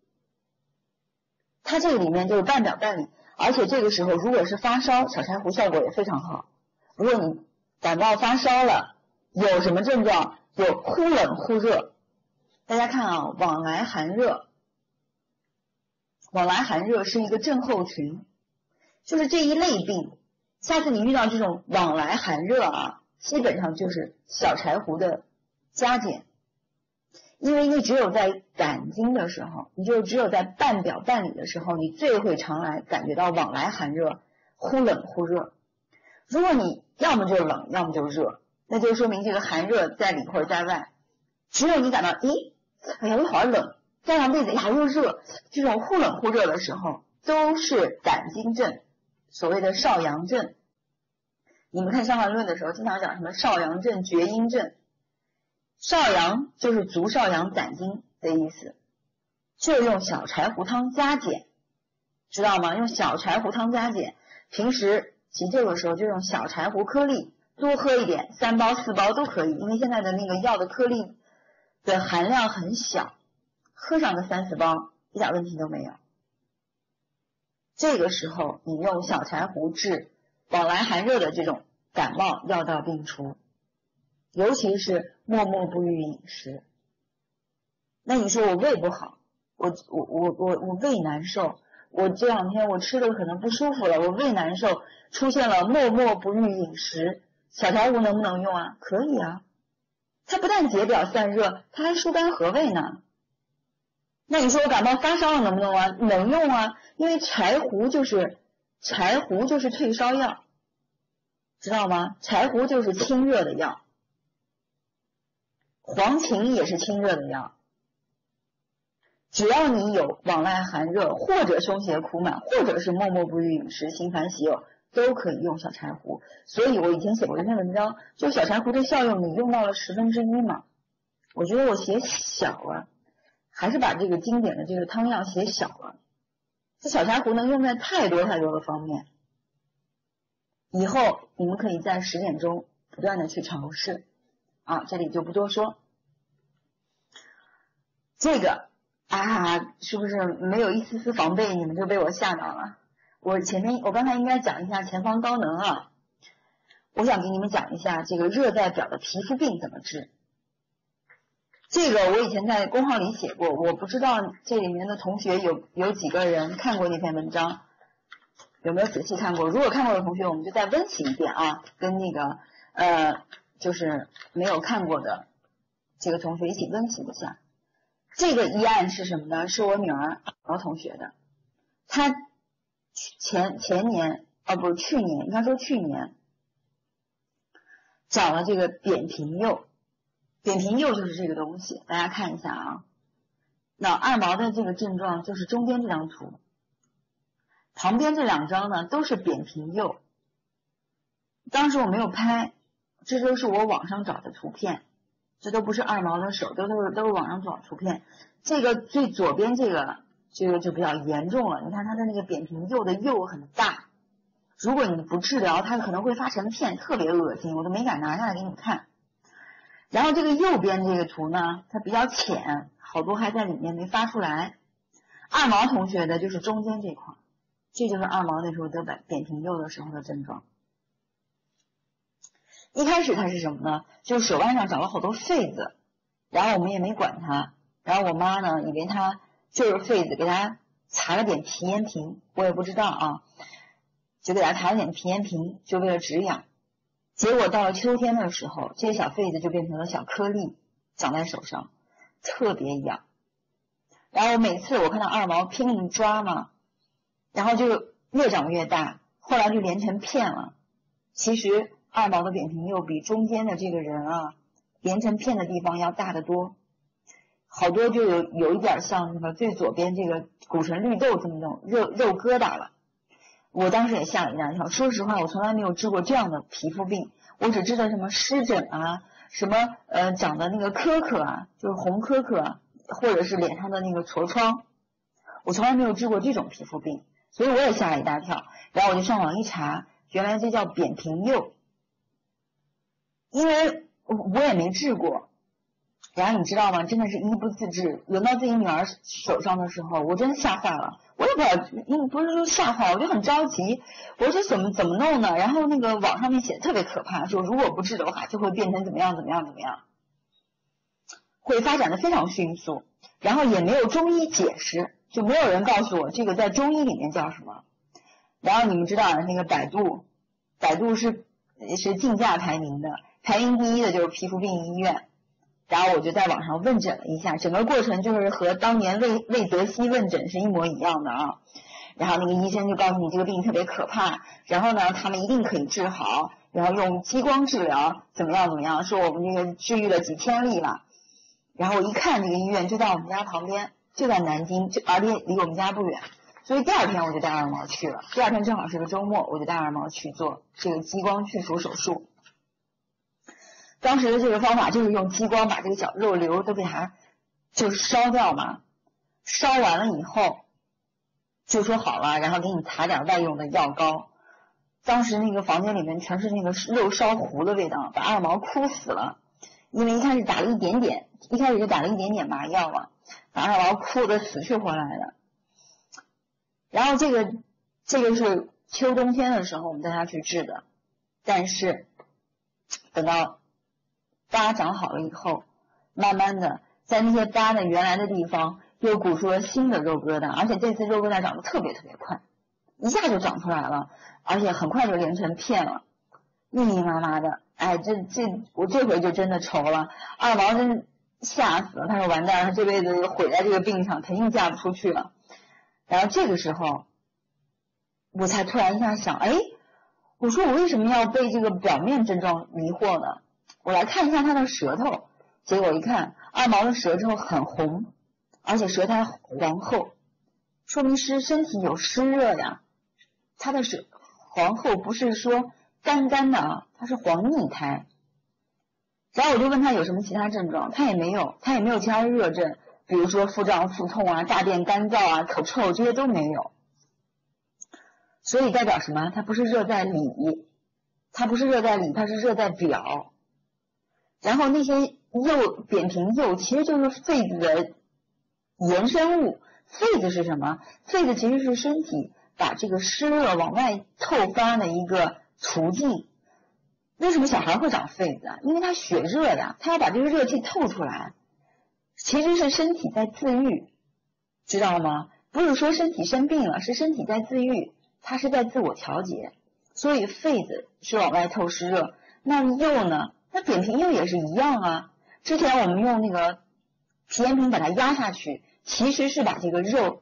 它这个里面就是半表半里，而且这个时候如果是发烧，小柴胡效果也非常好。如果你感冒发烧了，有什么症状？有忽冷忽热。大家看啊，往来寒热，往来寒热是一个症候群，就是这一类病。下次你遇到这种往来寒热啊，基本上就是小柴胡的加减。因为你只有在感经的时候，你就只有在半表半里的时候，你最会常来感觉到往来寒热，忽冷忽热。如果你要么就冷，要么就热，那就说明这个寒热在里或者在外。只有你感到哎呀我好冷，盖上被子呀又热，这种忽冷忽热的时候都是感经症，所谓的少阳症。你们看《伤寒论》的时候经常讲什么少阳症、厥阴症。少阳就是足少阳攒精的意思，就用小柴胡汤加减，知道吗？用小柴胡汤加减，平时急救的时候就用小柴胡颗粒多喝一点，3包4包都可以，因为现在的那个药的颗粒的含量很小，喝上个3、4包一点问题都没有。这个时候你用小柴胡治往来寒热的这种感冒，药到病除。尤其是默默不语饮食。那你说我胃不好，我胃难受，我这2天我吃的可能不舒服了，我胃难受，出现了默默不语饮食，小柴胡能不能用啊？可以啊，它不但解表散热，它还疏肝和胃呢。那你说我感冒发烧了能不能用啊？能用啊，因为柴胡就是退烧药，知道吗？柴胡就是清热的药。黄芩也是清热的药，只要你有往来寒热，或者胸胁苦满，或者是默默不语饮食，心烦喜恶，都可以用小柴胡。所以我以前写过一篇文章，就小柴胡的效用你用到了1/10嘛。我觉得我写小了，还是把这个经典的这个汤药写小了。这小柴胡能用在太多太多的方面，以后你们可以在实践中不断的去尝试。这里就不多说。这个是不是没有一丝丝防备，你们就被我吓到了？我刚才应该讲一下前方高能啊，我想给你们讲一下这个热在表的皮肤病怎么治。这个我以前在公号里写过，我不知道这里面的同学有几个人看过那篇文章，有没有仔细看过？如果看过的同学，我们就再温习一遍啊，跟那个就是没有看过的这个同学一起温习一下。这个医案是什么呢？是我女儿同学的，她去年应该说去年长了这个扁平疣。扁平疣就是这个东西，大家看一下啊。那二毛的这个症状就是中间这张图，旁边这2张呢都是扁平疣。当时我没有拍，这都是我网上找的图片，这都不是二毛的手，都是网上找的图片。这个最左边这个就比较严重了，你看它的那个扁平疣的疣很大，如果你不治疗，它可能会发成片，特别恶心，我都没敢拿下来给你们看。然后这个右边这个图呢，它比较浅，好多还在里面没发出来。二毛同学的就是中间这块，这就是二毛那时候得扁平疣的时候的症状。一开始它是什么呢？就是手腕上长了好多痱子，然后我们也没管它，然后我妈呢以为它就是痱子，给它擦了点皮炎平，我也不知道啊，就给它擦了点皮炎平，就为了止痒。结果到了秋天的时候，这些小痱子就变成了小颗粒，长在手上，特别痒。然后每次我看到二毛拼命抓嘛，然后就越长越大，后来就连成片了。其实二毛的扁平疣比中间的这个人啊连成片的地方要大得多，好多就有一点像那个最左边这个鼓成绿豆这么种肉疙瘩了。我当时也吓了一大跳，说实话我从来没有治过这样的皮肤病，我只知道什么湿疹啊，什么长的那个颗颗啊，就是红颗颗啊，或者是脸上的那个痤疮，我从来没有治过这种皮肤病，所以我也吓了一大跳。然后我就上网一查，原来这叫扁平疣，因为我也没治过。然后你知道吗？真的是医不自治，轮到自己女儿手上的时候，我真的吓坏了。我也不知道，因为不是说吓坏，我就很着急。我说怎么弄呢？然后那个网上面写的特别可怕，说如果不治的话，就会变成怎么样，会发展的非常迅速。然后也没有中医解释，就没有人告诉我这个在中医里面叫什么。然后你们知道那个百度是竞价排名的，排名第一的就是皮肤病医院。然后我就在网上问诊了一下，整个过程就是和当年魏则西问诊是一模一样的啊。然后那个医生就告诉你这个病特别可怕，然后呢他们一定可以治好，然后用激光治疗怎么样，说我们这个治愈了几千例了。然后我一看这个医院就在我们家旁边，就在南京，而且离我们家不远，所以第二天我就带二毛去了。第二天正好是个周末，我就带二毛去做这个激光去除手术。当时的这个方法就是用激光把这个小肉瘤都给它就烧掉嘛，烧完了以后就说好了，然后给你擦点外用的药膏。当时那个房间里面全是那个肉烧糊的味道，把二毛哭死了。因为一开始就打了一点点麻药嘛，把二毛哭得死去活来的。然后这个是秋冬天的时候我们带他去治的，但是等到疤长好了以后，慢慢的在那些疤的原来的地方又鼓出了新的肉疙瘩，而且这次肉疙瘩长得特别快，一下就长出来了，而且很快就连成片了，密密麻麻的。哎，我这回就真的愁了，二毛真吓死了，他说完蛋了，这辈子就毁在这个病上，肯定嫁不出去了。然后这个时候我才突然一下想，我说我为什么要被这个表面症状迷惑呢？我来看一下他的舌头，结果一看二毛的舌头很红，而且舌苔黄厚，说明是身体有湿热呀。他的黄厚不是说干的啊，它是黄腻苔。然后我就问他有什么其他症状，他也没有其他的热症，比如说腹胀腹痛啊、大便干燥啊、口臭，这些都没有。所以代表什么？它不是热在里，它是热在表。然后那些扁平疣其实就是痱子的衍生物。痱子是什么？痱子其实是身体把这个湿热往外透发的一个途径。为什么小孩会长痱子啊？因为他血热呀，他要把这个热气透出来。其实是身体在自愈，知道吗？不是说身体生病了，是身体在自愈，它是在自我调节。所以痱子是往外透湿热，那疣呢？那扁平疣也是一样啊。之前我们用那个皮炎平把它压下去，其实是把这个热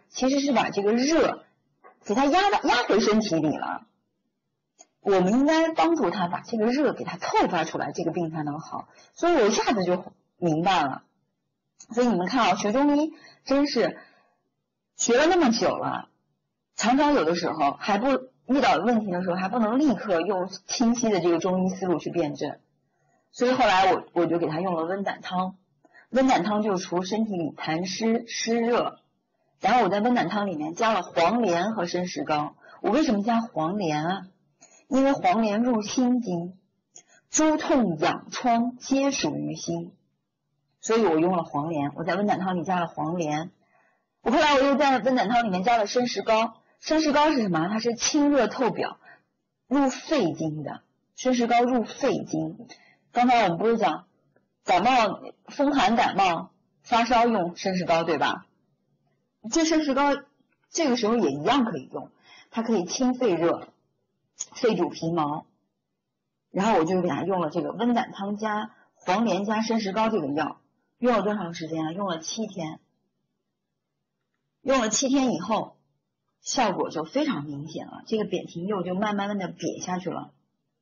给它压回身体里了。我们应该帮助他把这个热给它透发出来，这个病才能好。所以我一下子就明白了。所以你们看啊，学中医真是学了那么久了，常常有的时候还不遇到问题的时候还不能立刻用清晰的这个中医思路去辩证。所以后来我就给他用了温胆汤，温胆汤就除身体里痰湿湿热。然后我在温胆汤里面加了黄连和生石膏。我为什么加黄连啊？因为黄连入心经，诸痛痒疮皆属于心，所以我用了黄连。我在温胆汤里加了黄连，后来我又在温胆汤里面加了生石膏。生石膏是什么？它是清热透表，入肺经的。生石膏入肺经。刚才我们不是讲感冒风寒感冒发烧用生石膏对吧？这生石膏这个时候也一样可以用，它可以清肺热、肺主皮毛。然后我就给他用了这个温胆汤加黄连加生石膏这个药，用了多长时间啊？用了7天。用了7天以后，效果就非常明显了，这个扁平疣就慢慢的瘪下去了。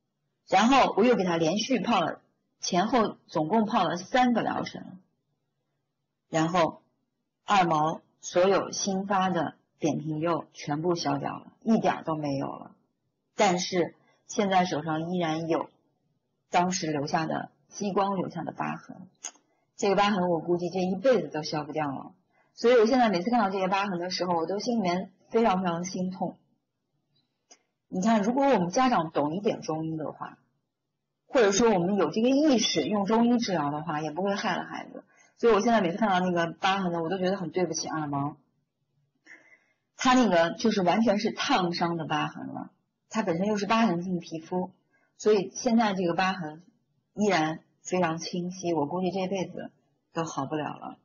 然后我又给他连续泡了，前后总共泡了3个疗程，然后二毛所有新发的扁平疣全部消掉了，一点都没有了。但是现在手上依然有当时留下的激光留下的疤痕，这个疤痕我估计这一辈子都消不掉了。所以我现在每次看到这些疤痕的时候，我都心里面非常非常心痛。你看，如果我们家长懂一点中医的话，或者说我们有这个意识用中医治疗的话，也不会害了孩子。所以我现在每次看到那个疤痕呢，我都觉得很对不起二毛。他那个就是完全是烫伤的疤痕了，他本身又是疤痕性皮肤，所以现在这个疤痕依然非常清晰，我估计这辈子都好不了了。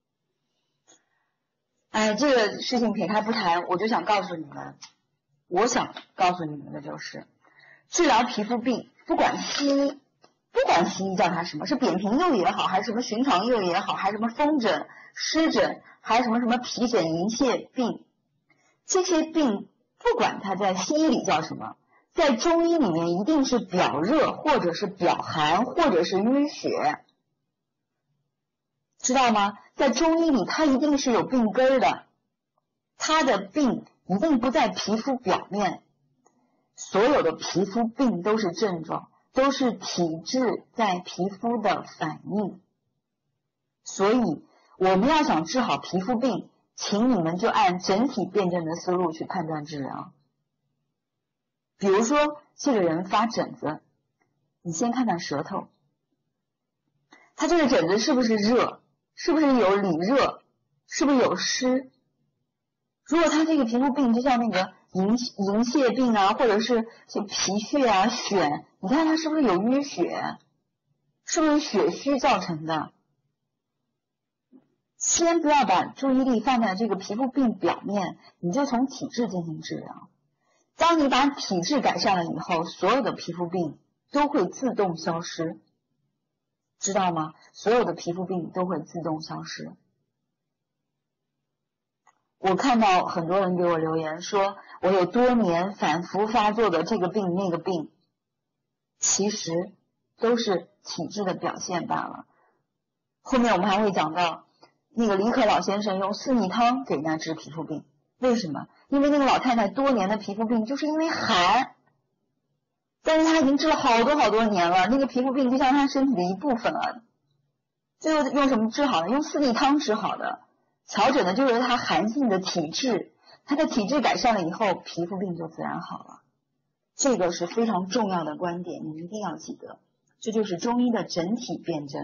哎，这个事情撇开不谈，我就想告诉你们，我想告诉你们的就是，治疗皮肤病，不管西医叫它什么，是扁平疣也好，还是什么寻常疣也好，还是什么风疹、湿疹，还是什么皮疹、银屑病，这些病不管它在西医里叫什么，在中医里面一定是表热，或者是表寒，或者是淤血，知道吗？在中医里它一定是有病根的，它的病一定不在皮肤表面，所有的皮肤病都是症状，都是体质在皮肤的反应。所以我们要想治好皮肤病，请你们就按整体辩证的思路去判断治疗。比如说这个人发疹子，你先看看舌头，他这个疹子是不是热，是不是有里热，是不是有湿。如果他这个皮肤病就像那个银屑病啊，或者是就皮屑啊、癣，你看他是不是有淤血，是不是血虚造成的。先不要把注意力放在这个皮肤病表面，你就从体质进行治疗。当你把体质改善了以后，所有的皮肤病都会自动消失，知道吗？所有的皮肤病都会自动消失。我看到很多人给我留言说，我有多年反复发作的这个病那个病，其实都是体质的表现罢了。后面我们还会讲到那个李可老先生用四逆汤给人家治皮肤病，为什么？因为那个老太太多年的皮肤病就是因为寒，但是她已经治了好多年了，那个皮肤病就像她身体的一部分了，最后用什么治好的？用四逆汤治好的。调整的就是他寒性的体质，他的体质改善了以后，皮肤病就自然好了。这个是非常重要的观点，你一定要记得，这就是中医的整体辩证。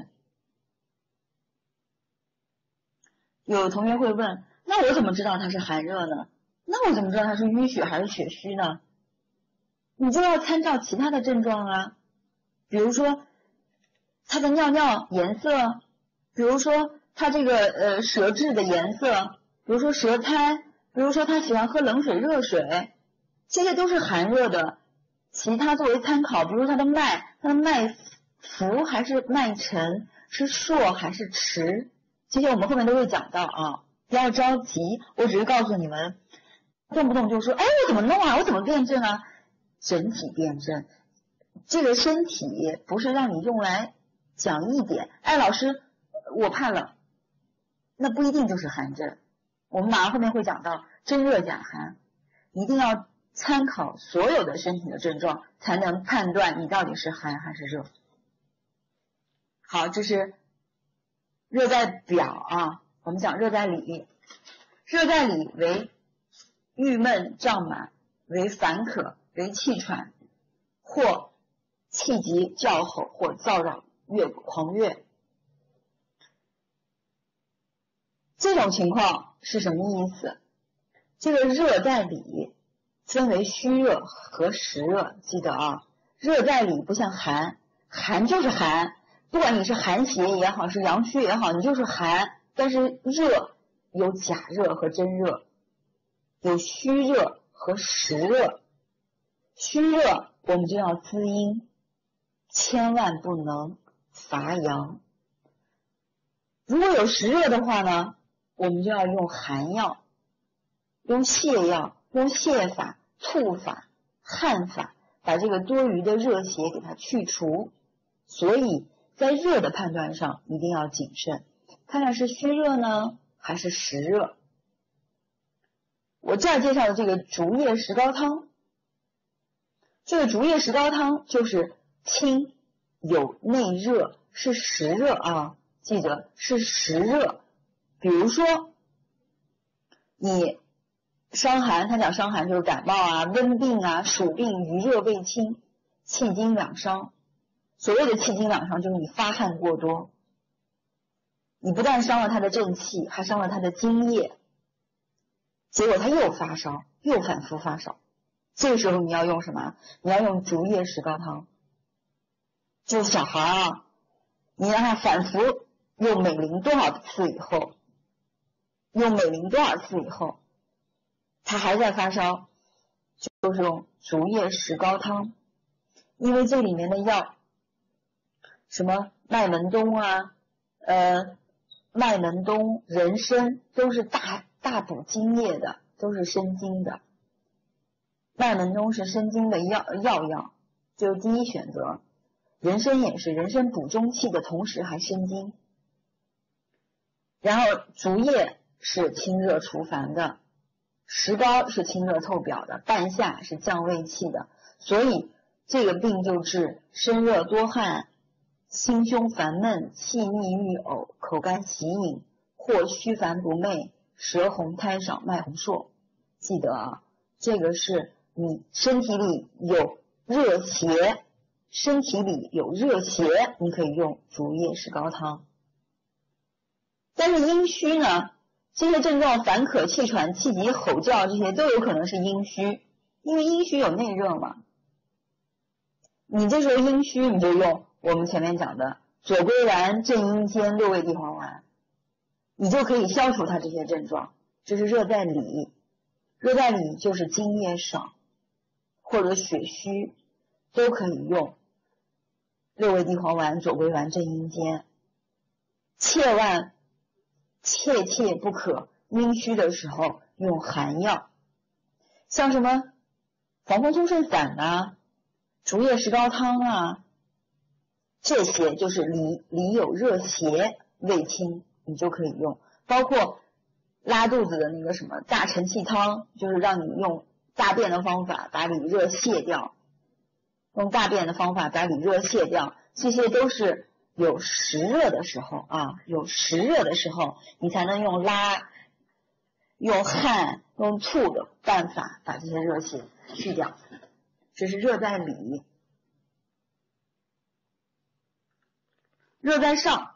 有同学会问，那我怎么知道他是寒热呢？那我怎么知道他是淤血还是血虚呢？你就要参照其他的症状啊，比如说他的尿尿颜色，比如说他这个舌质的颜色，比如说舌苔，比如说他喜欢喝冷水热水，这些都是寒热的。其他作为参考，比如他的脉浮还是脉沉，是硕还是迟，这些我们后面都会讲到啊，不要着急，我只是告诉你们，动不动就说哎我怎么弄啊，我怎么辩证啊，整体辩证。这个身体不是让你用来讲一点，哎老师我怕冷，那不一定就是寒症，我们马上后面会讲到真热假寒，一定要参考所有的身体的症状，才能判断你到底是寒还是热。好，这是热在表啊，我们讲热在里。热在里为郁闷胀满，为烦渴，为气喘，或气急叫吼，或躁扰狂跃。这种情况是什么意思？这个热在里分为虚热和实热，记得啊，热在里不像寒，寒就是寒，不管你是寒邪也好，是阳虚也好，你就是寒。但是热有假热和真热，有虚热和实热。虚热我们就要滋阴，千万不能伐阳。如果有实热的话呢，我们就要用寒药，用泻药，用泻法、吐法、汗法， 把这个多余的热邪给它去除。所以在热的判断上一定要谨慎，看看是虚热呢还是实热。我这儿介绍的这个竹叶石膏汤，这个竹叶石膏汤就是清，有内热，是实热啊，记着是实热。比如说你伤寒，他讲伤寒就是感冒啊、温病啊、暑病、余热未清、气经两伤。所谓的气经两伤就是你发汗过多，你不但伤了他的正气，还伤了他的津液，结果他又发烧，又反复发烧。这个时候你要用什么？你要用竹叶石膏汤。就是小孩啊，你让他反复用每淋多少次以后，他还在发烧，就是用竹叶石膏汤。因为这里面的药，什么麦门冬啊、麦门冬、人参都是大补津液的，都是生津的。麦门冬是生津的药，就是第一选择。人参也是，人参补中气的同时还生津。然后竹叶是清热除烦的，石膏是清热透表的，半夏是降胃气的。所以这个病就治身热多汗、心胸烦闷、气逆欲呕、口干喜饮，或虚烦不寐、舌红苔少、脉红数。记得啊，这个是你身体里有热邪，你可以用竹叶石膏汤。但是阴虚呢，这些症状烦渴、气喘、气急、吼叫，这些都有可能是阴虚，因为阴虚有内热嘛。你这时候阴虚，你就用我们前面讲的左归丸、镇阴间、六味地黄丸，你就可以消除它这些症状。这是热在里，热在里就是津液少或者血虚，都可以用六味地黄丸、左归丸、镇阴间。切切不可阴虚的时候用寒药，像什么防风通顺散啊、竹叶石膏汤啊，这些就是里有热邪胃清，你就可以用。包括拉肚子的那个什么大承气汤，就是让你用大便的方法把里热泻掉，这些都是有实热的时候啊，你才能用拉、用汗、用吐的办法把这些热邪去掉。这是热在里。热在上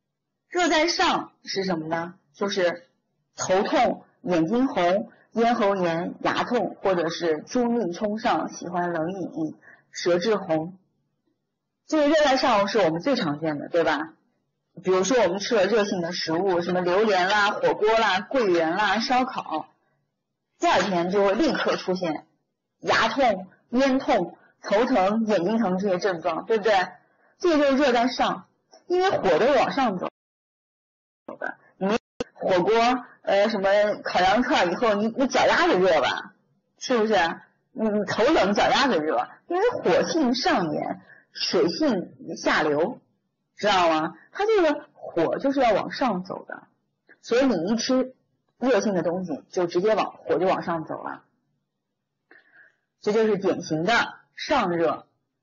是什么呢？就是头痛、眼睛红、咽喉炎、牙痛，或者是诸逆冲上，喜欢冷饮、舌质红。这个热在上是我们最常见的，对吧？比如说我们吃了热性的食物，什么榴莲啦、火锅啦、桂圆啦、烧烤，第二天就会立刻出现牙痛、咽痛、头疼、眼睛疼这些症状，对不对？这个就是热在上，因为火都是往上走的。你们火锅什么烤羊串以后，你脚丫子热吧，是不是？你头冷脚丫子热，因为火性上炎，水性下流，知道吗？它这个火就是要往上走的，所以你一吃热性的东西，就直接火就往上走了。这就是典型的上热。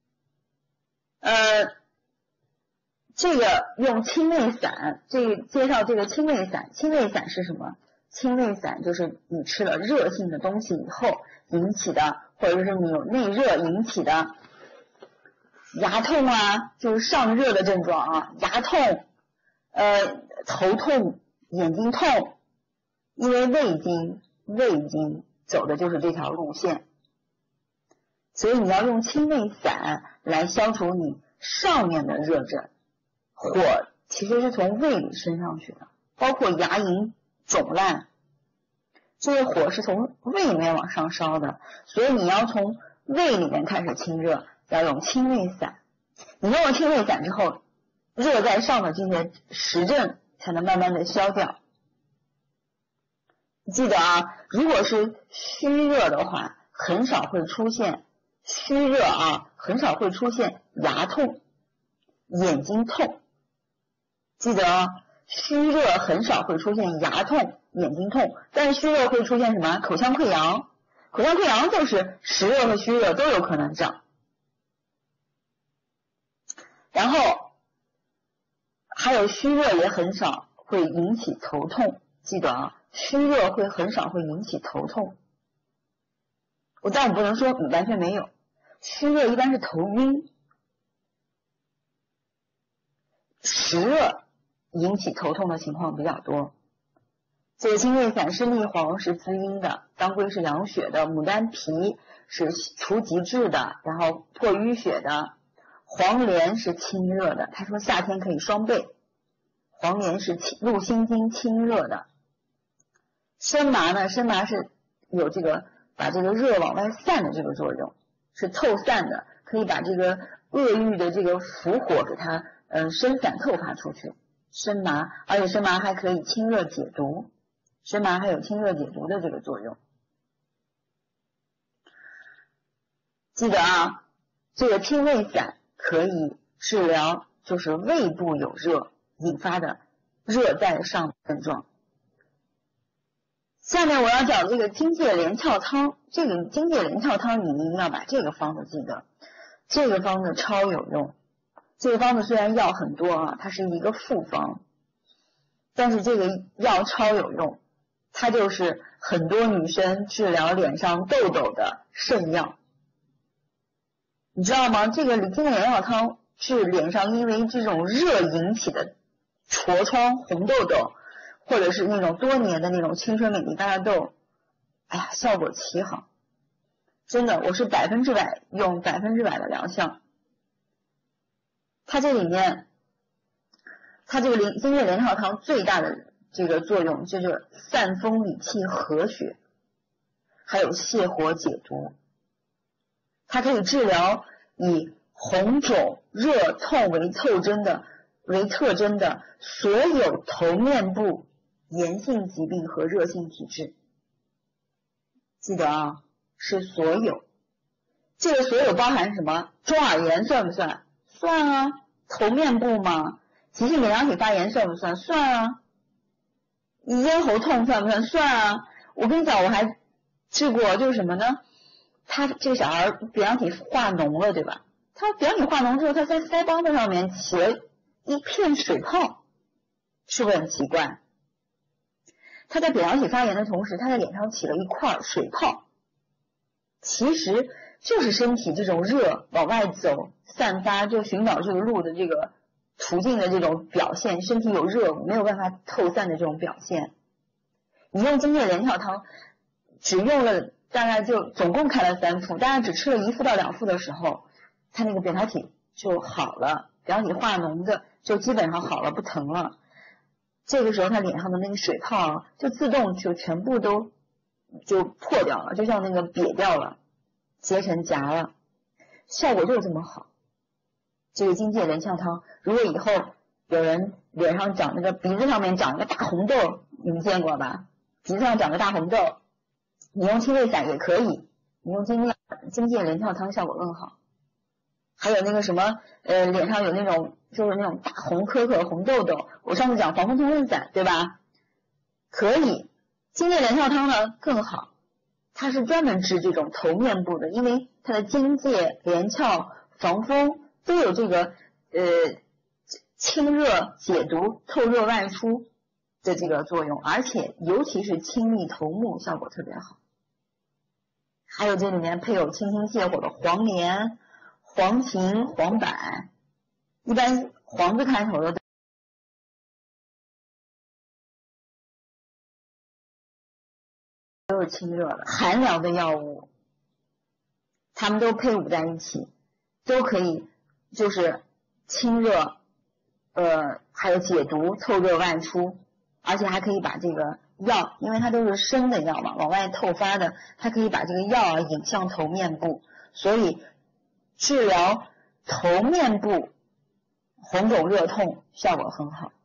这个用清胃散，介绍这个清胃散。清胃散是什么？清胃散就是你吃了热性的东西以后引起的，或者是你有内热引起的牙痛啊，就是上热的症状啊，牙痛、头痛、眼睛痛，因为胃经走的就是这条路线，所以你要用清胃散来消除你上面的热症。火其实是从胃里升上去的，包括牙龈肿烂，这个火是从胃里面往上烧的，所以你要从胃里面开始清热，要用清胃散。你用了清胃散之后，热在上的这些实症才能慢慢的消掉。记得啊，如果是虚热的话，很少会出现虚热啊，很少会出现牙痛、眼睛痛。记得啊，虚热很少会出现牙痛、眼睛痛，但是虚热会出现什么？口腔溃疡。口腔溃疡就是实热和虚热都有可能长。然后还有虚热也很少会引起头痛，记得啊，虚热会很少会引起头痛。但我不能说完全没有，虚热一般是头晕，实热引起头痛的情况比较多。这个清胃散是利黄，是滋阴的，当归是养血的，牡丹皮是除疾滞的，然后破淤血的，黄连是清热的。他说夏天可以双倍，黄连是入心经清热的。生麻呢，生麻是有这个把这个热往外散的这个作用，是透散的，可以把这个恶欲的这个伏火给它生散透发出去。生麻，而且生麻还可以清热解毒，生麻还有清热解毒的这个作用。记得啊，这个清胃散可以治疗就是胃部有热引发的热在上症状。下面我要讲这个荆芥连翘汤，这个荆芥连翘汤你一定要把这个方子记得，这个方子超有用。这个方子虽然药很多啊，它是一个复方，但是这个药超有用，它就是很多女生治疗脸上痘痘的圣药。你知道吗？这个荆芥连翘汤治脸上因为这种热引起的痤疮、红痘痘，或者是那种多年的那种青春美丽大痘，哎呀，效果奇好，真的，我是100%用100%的疗效。它这里面，它这个荆芥连翘汤最大的这个作用就是散风理气和血，还有泻火解毒。它可以治疗以红肿、热、痛为特征的所有头面部炎性疾病和热性体质。记得啊，是所有。这个所有包含什么？中耳炎算不算？算啊。头面部嘛。急性扁桃体发炎算不算？算啊。咽喉痛算不算？算啊。我跟你讲，我还治过就是什么呢？他这个小孩扁桃体化脓了，对吧？他扁桃体化脓之后，他在腮帮子上面起了一片水泡，是不是很奇怪？他在扁桃体发炎的同时，他在脸上起了一块水泡，其实就是身体这种热往外走散发，就寻找这个路的这个途径的这种表现，身体有热没有办法透散的这种表现。你用荆芥连翘汤只用了大概就总共开了3副，大概只吃了1副到2副的时候，他那个扁桃体就好了，扁桃体化脓的就基本上好了，不疼了。这个时候他脸上的那个水泡就自动就全部都就破掉了，就像那个瘪掉了，结成痂了，效果就是这么好。这个荆芥连翘汤，如果以后有人脸上长那个鼻子上面长一个大红痘，你们见过吧？鼻子上长个大红痘，你用清胃散也可以，你用荆芥连翘汤效果更好。还有那个什么脸上有那种就是那种大红颗颗红痘痘，我上次讲防风通润散对吧？可以。荆芥连翘汤呢更好，它是专门治这种头面部的，因为它的荆芥连翘防风都有这个清热解毒透热外出的这个作用，而且尤其是清利头目效果特别好。还有这里面配有清心泻火的黄连、黄芩、黄柏，一般黄字开头的都是清热的。寒凉的药物它们都配伍在一起，都可以就是清热还有解毒透热外出，而且还可以把这个药，因为它都是生的药嘛，往外透发的，它可以把这个药引向头面部，所以治疗头面部红肿热痛效果很好。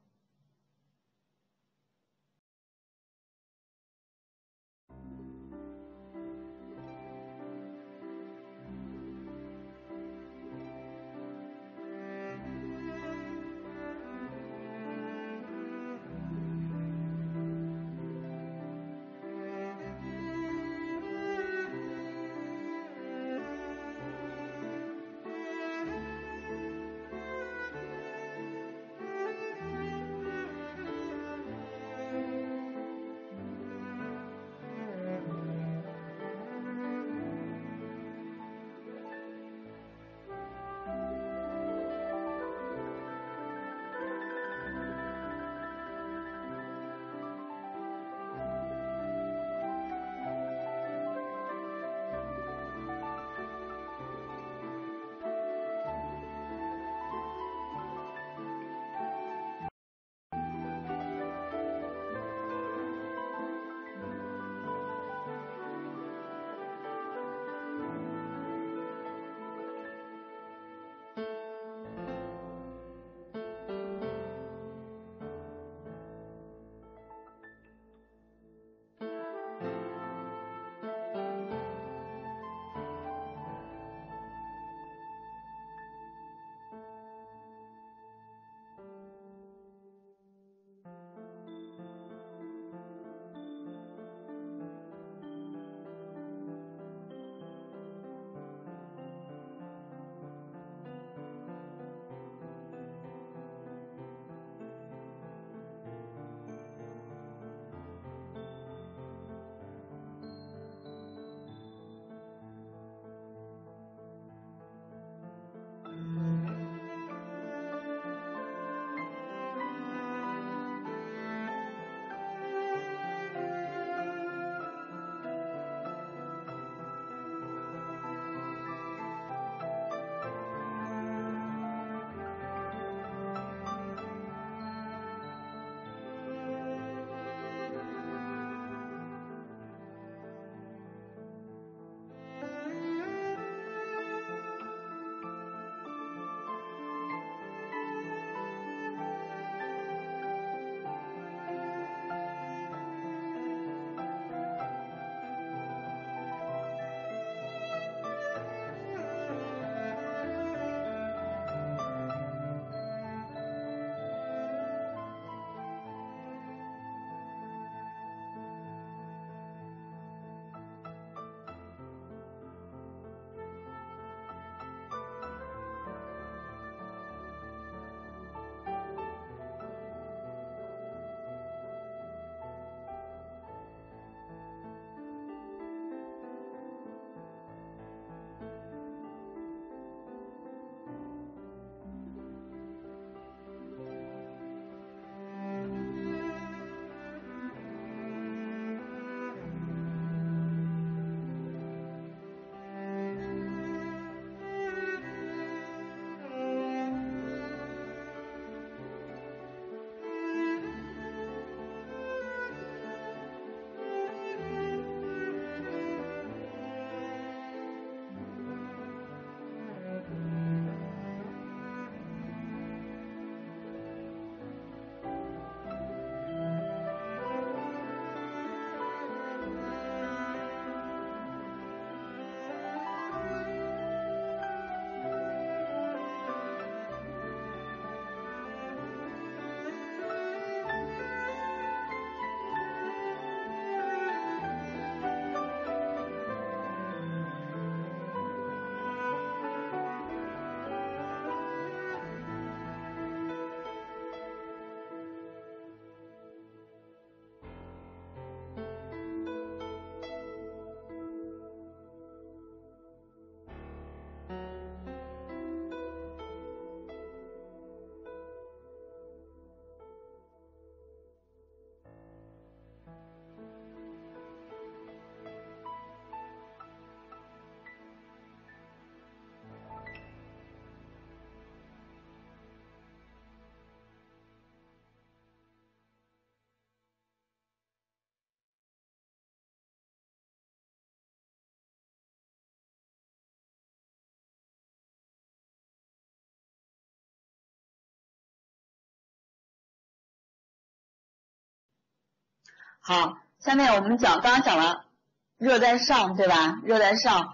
好，下面我们刚刚讲了热在上，对吧？热在上，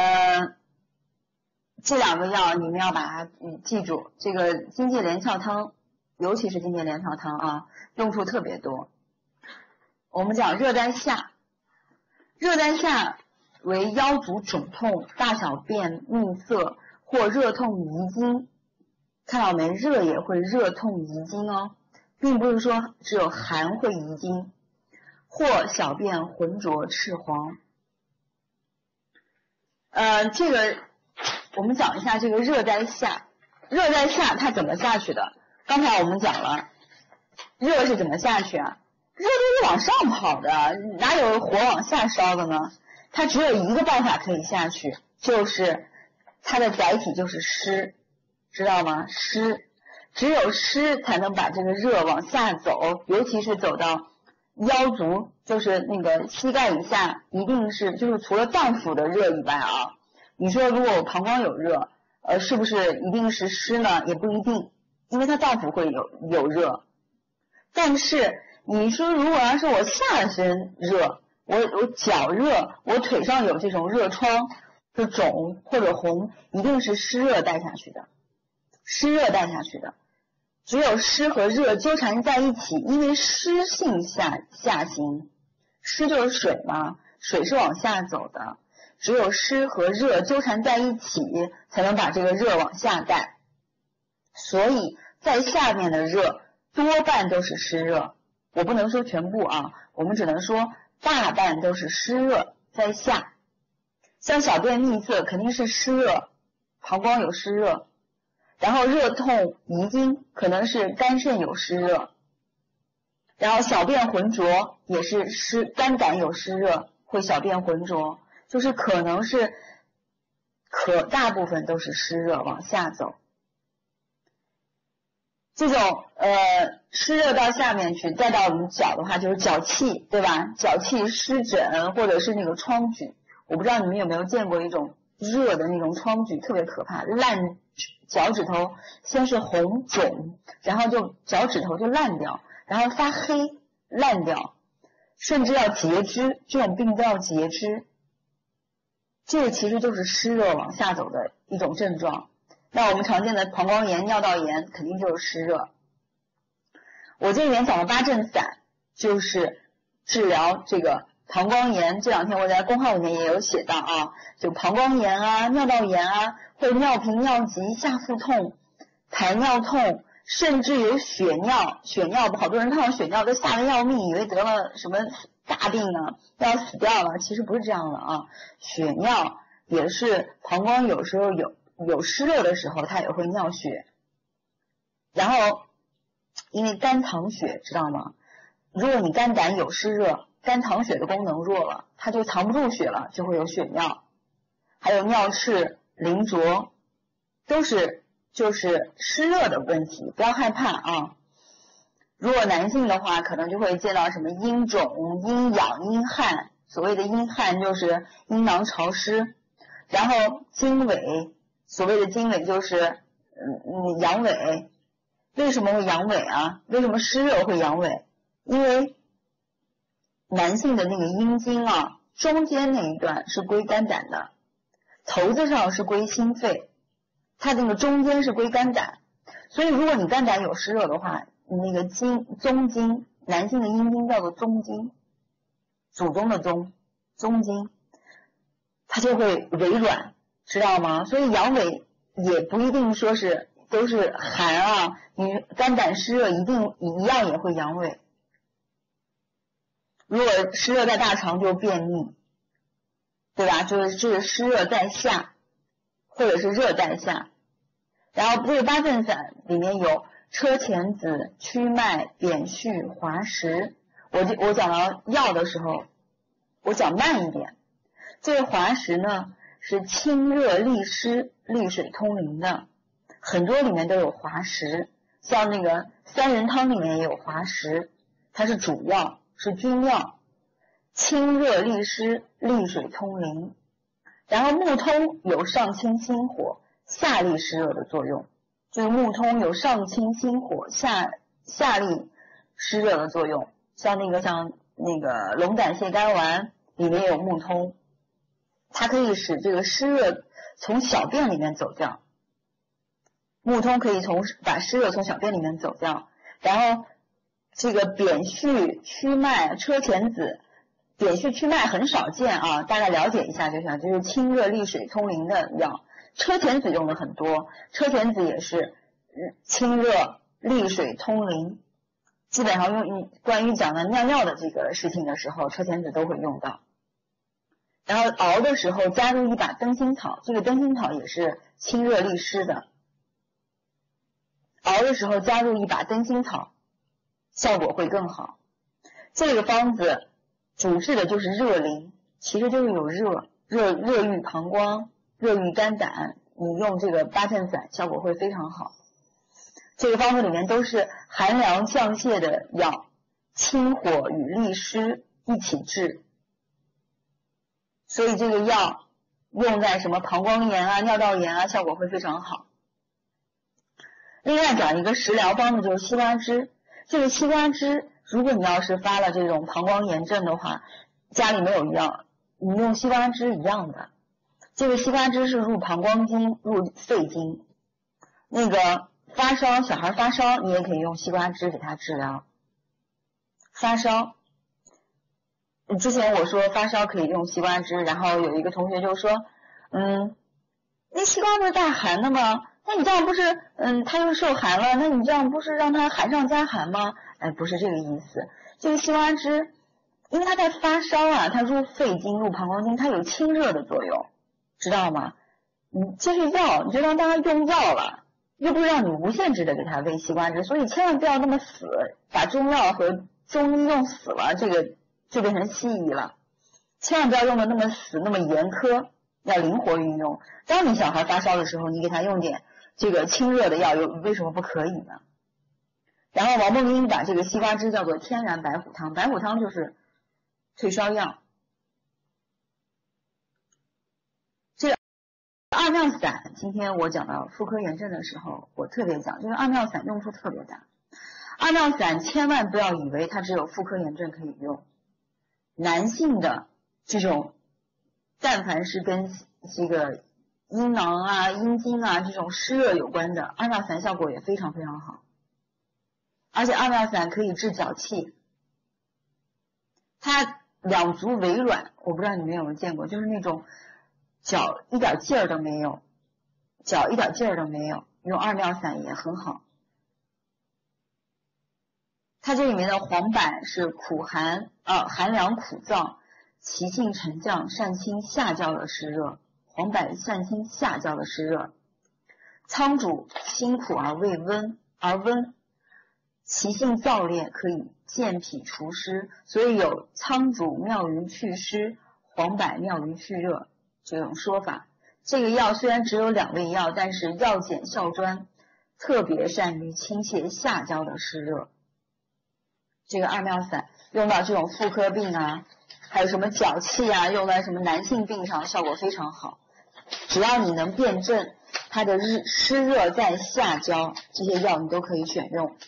这两个药你们要把它记住，这个金芥连翘汤，尤其是金芥连翘汤啊，用处特别多。我们讲热在下，热在下为腰足肿痛、大小便秘涩或热痛遗精，看到没？热也会热痛遗精哦，并不是说只有寒会遗精，或小便浑浊赤黄。这个我们讲一下这个热在下，热在下它怎么下去的？刚才我们讲了，热是怎么下去啊？热都是往上跑的，哪有火往下烧的呢？它只有一个办法可以下去，就是它的载体就是湿，知道吗？湿，只有湿才能把这个热往下走，尤其是走到腰足，就是那个膝盖以下，一定是就是除了脏腑的热以外啊，你说如果我膀胱有热，是不是一定是湿呢？也不一定，因为它脏腑会有热。但是你说如果要是我下身热，我脚热，我腿上有这种热疮，是肿或者红，一定是湿热带下去的，湿热带下去的。只有湿和热纠缠在一起，因为湿性下行，湿就是水嘛，水是往下走的，只有湿和热纠缠在一起，才能把这个热往下带。所以在下面的热多半都是湿热，我不能说全部啊，我们只能说大半都是湿热在下。像小便秘涩肯定是湿热，膀胱有湿热，然后热痛遗精可能是肝肾有湿热，然后小便浑浊也是肝胆有湿热，会小便浑浊，就是可能是大部分都是湿热往下走。这种湿热到下面去，再到我们脚的话就是脚气，对吧？脚气湿疹或者是那个疮疽，我不知道你们有没有见过一种热的那种疮疽，特别可怕，烂脚趾头先是红肿，然后就脚趾头就烂掉，然后发黑烂掉，甚至要截肢，这种病都要截肢。这个其实就是湿热往下走的一种症状。那我们常见的膀胱炎、尿道炎肯定就是湿热。我这里面讲的八正散就是治疗这个膀胱炎，这两天我在公号里面也有写到啊，就膀胱炎啊、尿道炎啊，会尿频、尿急、下腹痛、排尿痛，甚至有血尿，好多人看到血尿都吓得要命，以为得了什么大病呢，要死掉了，其实不是这样的啊。血尿也是膀胱有时候有湿热的时候，它也会尿血。然后因为肝藏血，知道吗？如果你肝胆有湿热，肝藏血的功能弱了，它就藏不住血了，就会有血尿。还有尿赤、淋浊，都是就是湿热的问题，不要害怕啊。如果男性的话，可能就会见到什么阴肿、阴痒、阴汗，所谓的阴汗就是阴囊潮湿，然后经萎，所谓的经纬就是阳痿。为什么会阳痿啊？为什么湿热会阳痿？因为男性的那个阴茎啊，中间那一段是归肝胆的，头子上是归心肺，它那个中间是归肝胆。所以如果你肝胆有湿热的话，你那个宗经，男性的阴茎叫做宗经，祖宗的宗经，它就会痿软，知道吗？所以阳痿也不一定说是都是寒啊，你肝胆湿热一样也会阳痿。如果湿热在大肠就便秘，对吧？就是湿热在下，或者是热在下。然后这个八正散里面有车前子、曲麦、扁蓄、滑石。我讲到药的时候，我讲慢一点。这个滑石呢是清热利湿、利水通淋的，很多里面都有滑石，像那个三仁汤里面也有滑石，它是主药，是君药，清热利湿、利水通淋。然后木通有上清心火、下利湿热的作用，就是木通有上清心火、下利湿热的作用。像那个龙胆泻肝丸里面有木通，它可以使这个湿热从小便里面走掉，木通可以把湿热从小便里面走掉。然后这个扁蓄曲麦车前子，扁蓄曲麦很少见啊，大概了解一下就行，就是清热利水通淋的药。车前子用的很多，车前子也是清热利水通淋，基本上关于讲的尿尿的这个事情的时候，车前子都会用到。然后熬的时候加入一把灯心草，这个灯心草也是清热利湿的，熬的时候加入一把灯心草，效果会更好。这个方子主治的就是热淋，其实就是有热郁膀胱、热郁肝胆，你用这个八芡散效果会非常好。这个方子里面都是寒凉降泻的药，清火与利湿一起治，所以这个药用在什么膀胱炎啊、尿道炎啊，效果会非常好。另外讲一个食疗方子，就是西瓜汁。这个西瓜汁，如果你要是发了这种膀胱炎症的话，家里没有药，你用西瓜汁一样的。这个西瓜汁是入膀胱经、入肺经。那个发烧，小孩发烧，你也可以用西瓜汁给他治疗。发烧，之前我说发烧可以用西瓜汁，然后有一个同学就说，那西瓜不是带寒的吗？那你这样不是，他又受寒了，那你这样不是让他寒上加寒吗？哎，不是这个意思。这个西瓜汁，因为他在发烧啊，他入肺经、入膀胱经，它有清热的作用，知道吗？这是药，你就让大家用药了，又不是让你无限制的给他喂西瓜汁，所以千万不要那么死，把中药和中医用死了，这个就变成西医了。千万不要用的那么死，那么严苛，要灵活运用。当你小孩发烧的时候，你给他用点这个清热的药，为什么不可以呢？然后王梦英把这个西瓜汁叫做天然白虎汤，白虎汤就是退烧药。这个二妙散，今天我讲到妇科炎症的时候，我特别讲，这个二妙散用处特别大。二妙散千万不要以为它只有妇科炎症可以用，男性的这种但凡是跟这个阴囊啊、阴茎啊这种湿热有关的，二妙散效果也非常非常好。而且二妙散可以治脚气，它两足微软，我不知道你们有没有见过，就是那种脚一点劲儿都没有，用二妙散也很好。它这里面的黄柏是苦寒寒凉苦燥，其性沉降，善清下焦的湿热。黄柏善清下焦的湿热。苍术辛苦而温，其性燥烈，可以健脾除湿，所以有苍术妙于祛湿，黄柏妙于祛热这种说法。这个药虽然只有2味药，但是药简效专，特别善于清泻下焦的湿热。这个二妙散用到这种妇科病啊，还有什么脚气啊，用在什么男性病上效果非常好。只要你能辨证它的湿热在下焦，这些药你都可以选用。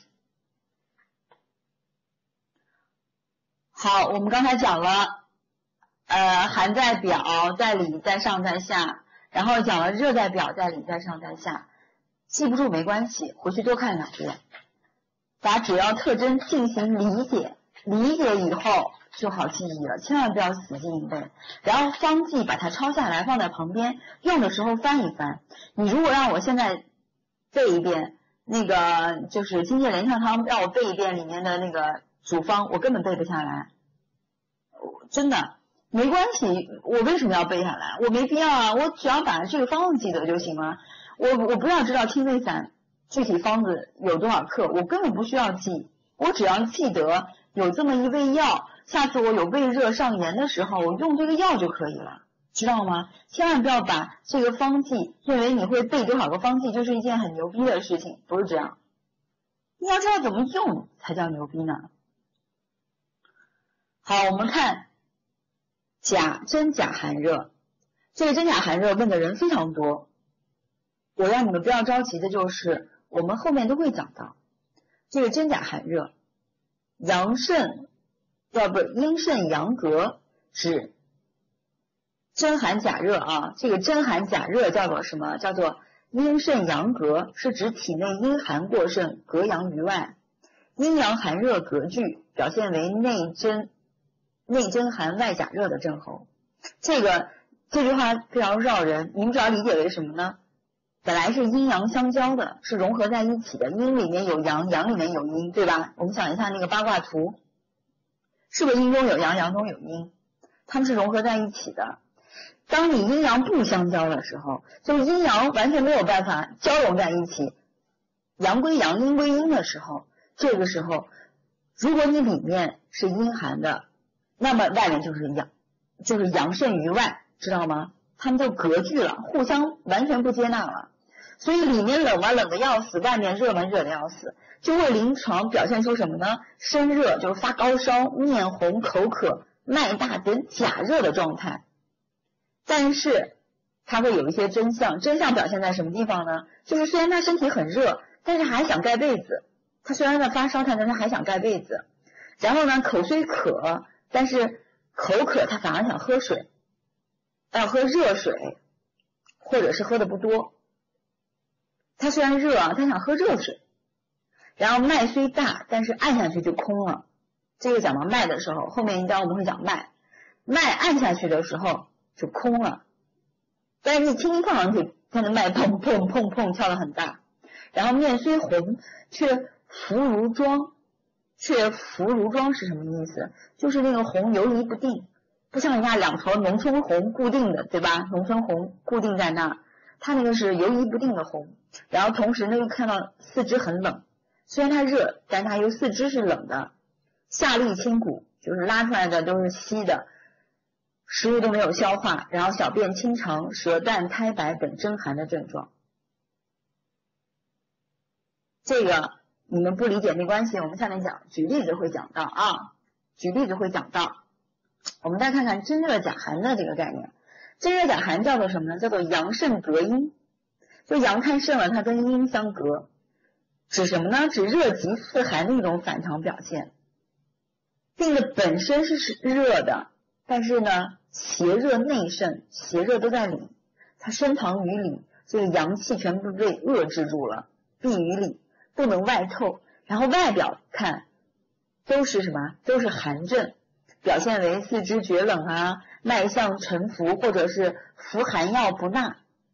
好，我们刚才讲了寒在表，在里，在上，在下，然后讲了热在表，在里，在上，在下。记不住没关系，回去多看2遍，把主要特征进行理解，理解以后就好记忆了，千万不要死记硬背。然后方剂把它抄下来放在旁边，用的时候翻一翻。你如果让我现在背一遍那个就是金匮连翘汤，让我背一遍里面的那个主方，我根本背不下来，真的没关系。我为什么要背下来？我没必要啊，我只要把这个方子记得就行了。我不要知道清肺散具体方子有多少克，我根本不需要记，我只要记得有这么一味药，下次我有胃热上炎的时候，我用这个药就可以了，知道吗？千万不要把这个方剂认为你会背多少个方剂就是一件很牛逼的事情，不是这样。你要知道怎么用才叫牛逼呢。好，我们看真假寒热。这个真假寒热问的人非常多，我让你们不要着急的就是我们后面都会讲到这个真假寒热。阳盛阴肾阳隔，指真寒假热啊。这个真寒假热叫做什么？叫做阴肾阳隔，是指体内阴寒过盛，隔阳于外，阴阳寒热隔拒，表现为内真寒外假热的症候。这句话非常绕人，你们只要理解为什么呢？本来是阴阳相交的，是融合在一起的，阴里面有阳，阳里面有阴，对吧？我们想一下那个八卦图，是不是阴中有阳，阳中有阴？它们是融合在一起的。当你阴阳不相交的时候，就是阴阳完全没有办法交融在一起，阳归阳，阴归阴的时候，这个时候如果你里面是阴寒的，那么外面就是阳盛于外，知道吗？他们就隔拒了，互相完全不接纳了。所以里面冷嘛，冷的要死，外面热嘛，热的要死，就会临床表现出什么呢？身热，就是发高烧，面红口渴，脉大等假热的状态。但是它会有一些真相表现在什么地方呢？就是虽然他身体很热，但是还想盖被子，他虽然在发烧，但是他还想盖被子。然后呢，口虽渴，但是口渴他反而想喝水，要喝热水，或者是喝的不多。他虽然热啊，他想喝热水。然后脉虽大，但是按下去就空了。这个讲到脉的时候，后面一章我们会讲脉按下去的时候就空了。但是你轻轻碰上去，他的脉砰砰砰砰跳得很大。然后面虽红，却浮如妆。却浮如妆是什么意思？就是那个红游离不定，不像人家两坨农村红固定的，对吧？农村红固定在那儿，它那个是游离不定的红。然后同时呢，又看到四肢很冷，虽然它热，但它又四肢是冷的。下利清谷，就是拉出来的都是稀的，食物都没有消化，然后小便清长，舌淡苔白等真寒的症状。这个你们不理解没关系，我们下面讲，举例子会讲到啊，我们再看看真热假寒的这个概念。真热假寒叫做什么呢？叫做阳盛隔阴，就阳太盛了，它跟阴相隔，指什么呢？指热极刺寒的一种反常表现。病的本身是热的，但是呢邪热内盛，邪热都在里，它深藏于里，这个阳气全部被遏制住了，闭于里，不能外透。然后外表看都是什么？都是寒症，表现为四肢厥冷啊，脉象沉浮，或者是服寒药不纳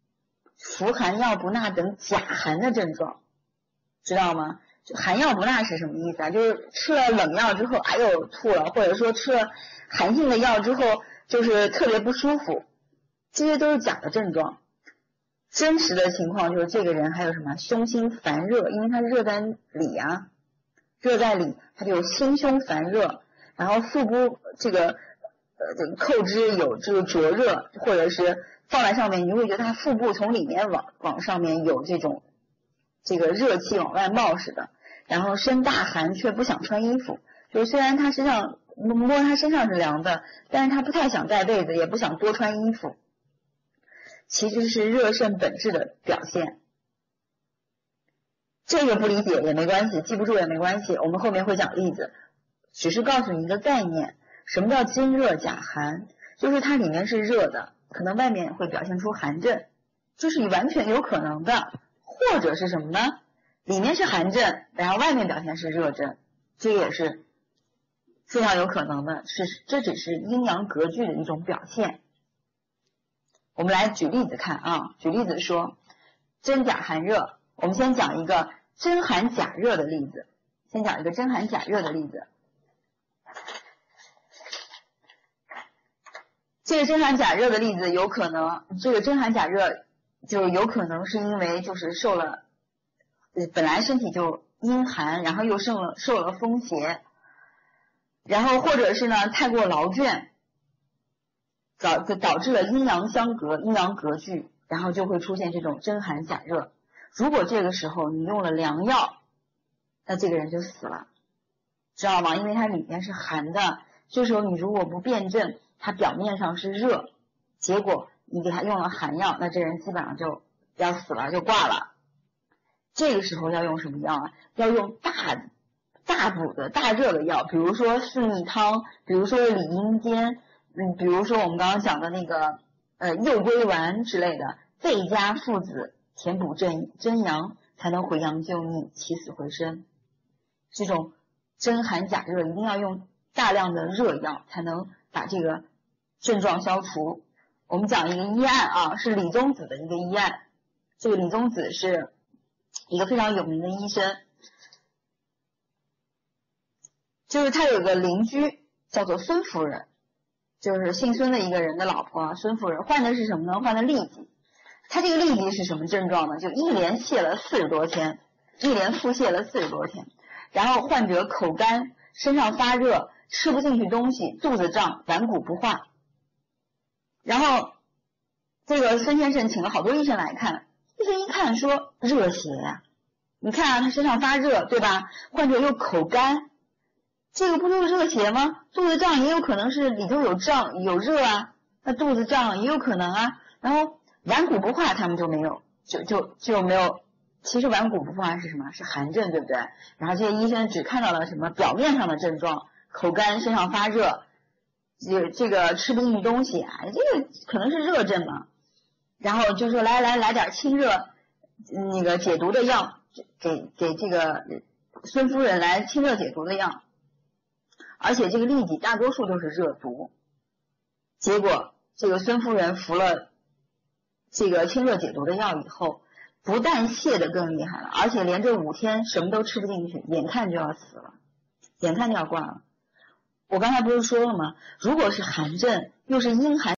等假寒的症状，知道吗？寒药不纳是什么意思啊？就是吃了冷药之后哎呦吐了，或者说吃了寒性的药之后就是特别不舒服，这些都是假的症状。真实的情况就是这个人还有什么胸心烦热，因为他热在里啊，他就有心胸烦热，然后腹部这个扣肢有这个灼热，或者是放在上面你会觉得他腹部从里面往上面有这个热气往外冒似的。然后身大寒却不想穿衣服，就是虽然他身上摸他身上是凉的，但是他不太想盖被子，也不想多穿衣服，其实是热盛本质的表现。这个不理解也没关系，记不住也没关系，我们后面会讲例子，只是告诉你一个概念。什么叫真热假寒？就是它里面是热的，可能外面会表现出寒症，这是完全有可能的。或者是什么呢？里面是寒症，然后外面表现是热症，这也是非常有可能的，这只是阴阳隔拒的一种表现。我们来举例子看啊，举例子说真假寒热。我们先讲一个真寒假热的例子，这个真寒假热的例子有可能，这个真寒假热就有可能是因为就是受了本来身体就阴寒，然后又受了风邪，然后或者是呢太过劳倦，导致了阴阳相隔，阴阳隔拒，然后就会出现这种真寒假热。如果这个时候你用了凉药，那这个人就死了，知道吗？因为它里面是寒的，这时候你如果不辨证，它表面上是热，结果你给他用了寒药，那这人基本上就要死了，就挂了。这个时候要用什么药啊？要用大补的大热的药，比如说四逆汤，比如说理阴煎，比如说我们刚刚讲的那个右归丸之类的，倍加附子，填补真阳，才能回阳救逆，起死回生。这种真寒假热一定要用大量的热药，才能把这个症状消除。我们讲一个医案啊，是李宗子的一个医案。这个李宗子是一个非常有名的医生，就是他有个邻居叫做孙夫人，就是姓孙的一个人的老婆啊，孙夫人患的是什么呢？患的痢疾。他这个痢疾是什么症状呢？就一连泻了40多天，一连腹泻了40多天，然后患者口干，身上发热，吃不进去东西，肚子胀，顽固不化。然后这个孙先生请了好多医生来看，医生一看说热邪呀，你看啊，他身上发热，对吧？患者又口干，这个不就是热邪吗？肚子胀也有可能是里头有胀有热啊，那肚子胀也有可能啊。然后顽固不化他们就没有，就没有。其实顽固不化是什么？是寒症，对不对？然后这些医生只看到了什么表面上的症状，口干，身上发热，这个吃不进去东西啊，这个可能是热症嘛。然后就说来点清热那个解毒的药，给这个孙夫人来清热解毒的药。而且这个痢疾大多数都是热毒，结果这个孙夫人服了这个清热解毒的药以后，不但泻得更厉害了，而且连着5天什么都吃不进去，眼看就要死了，眼看就要挂了。我刚才不是说了吗？如果是寒症，又是阴寒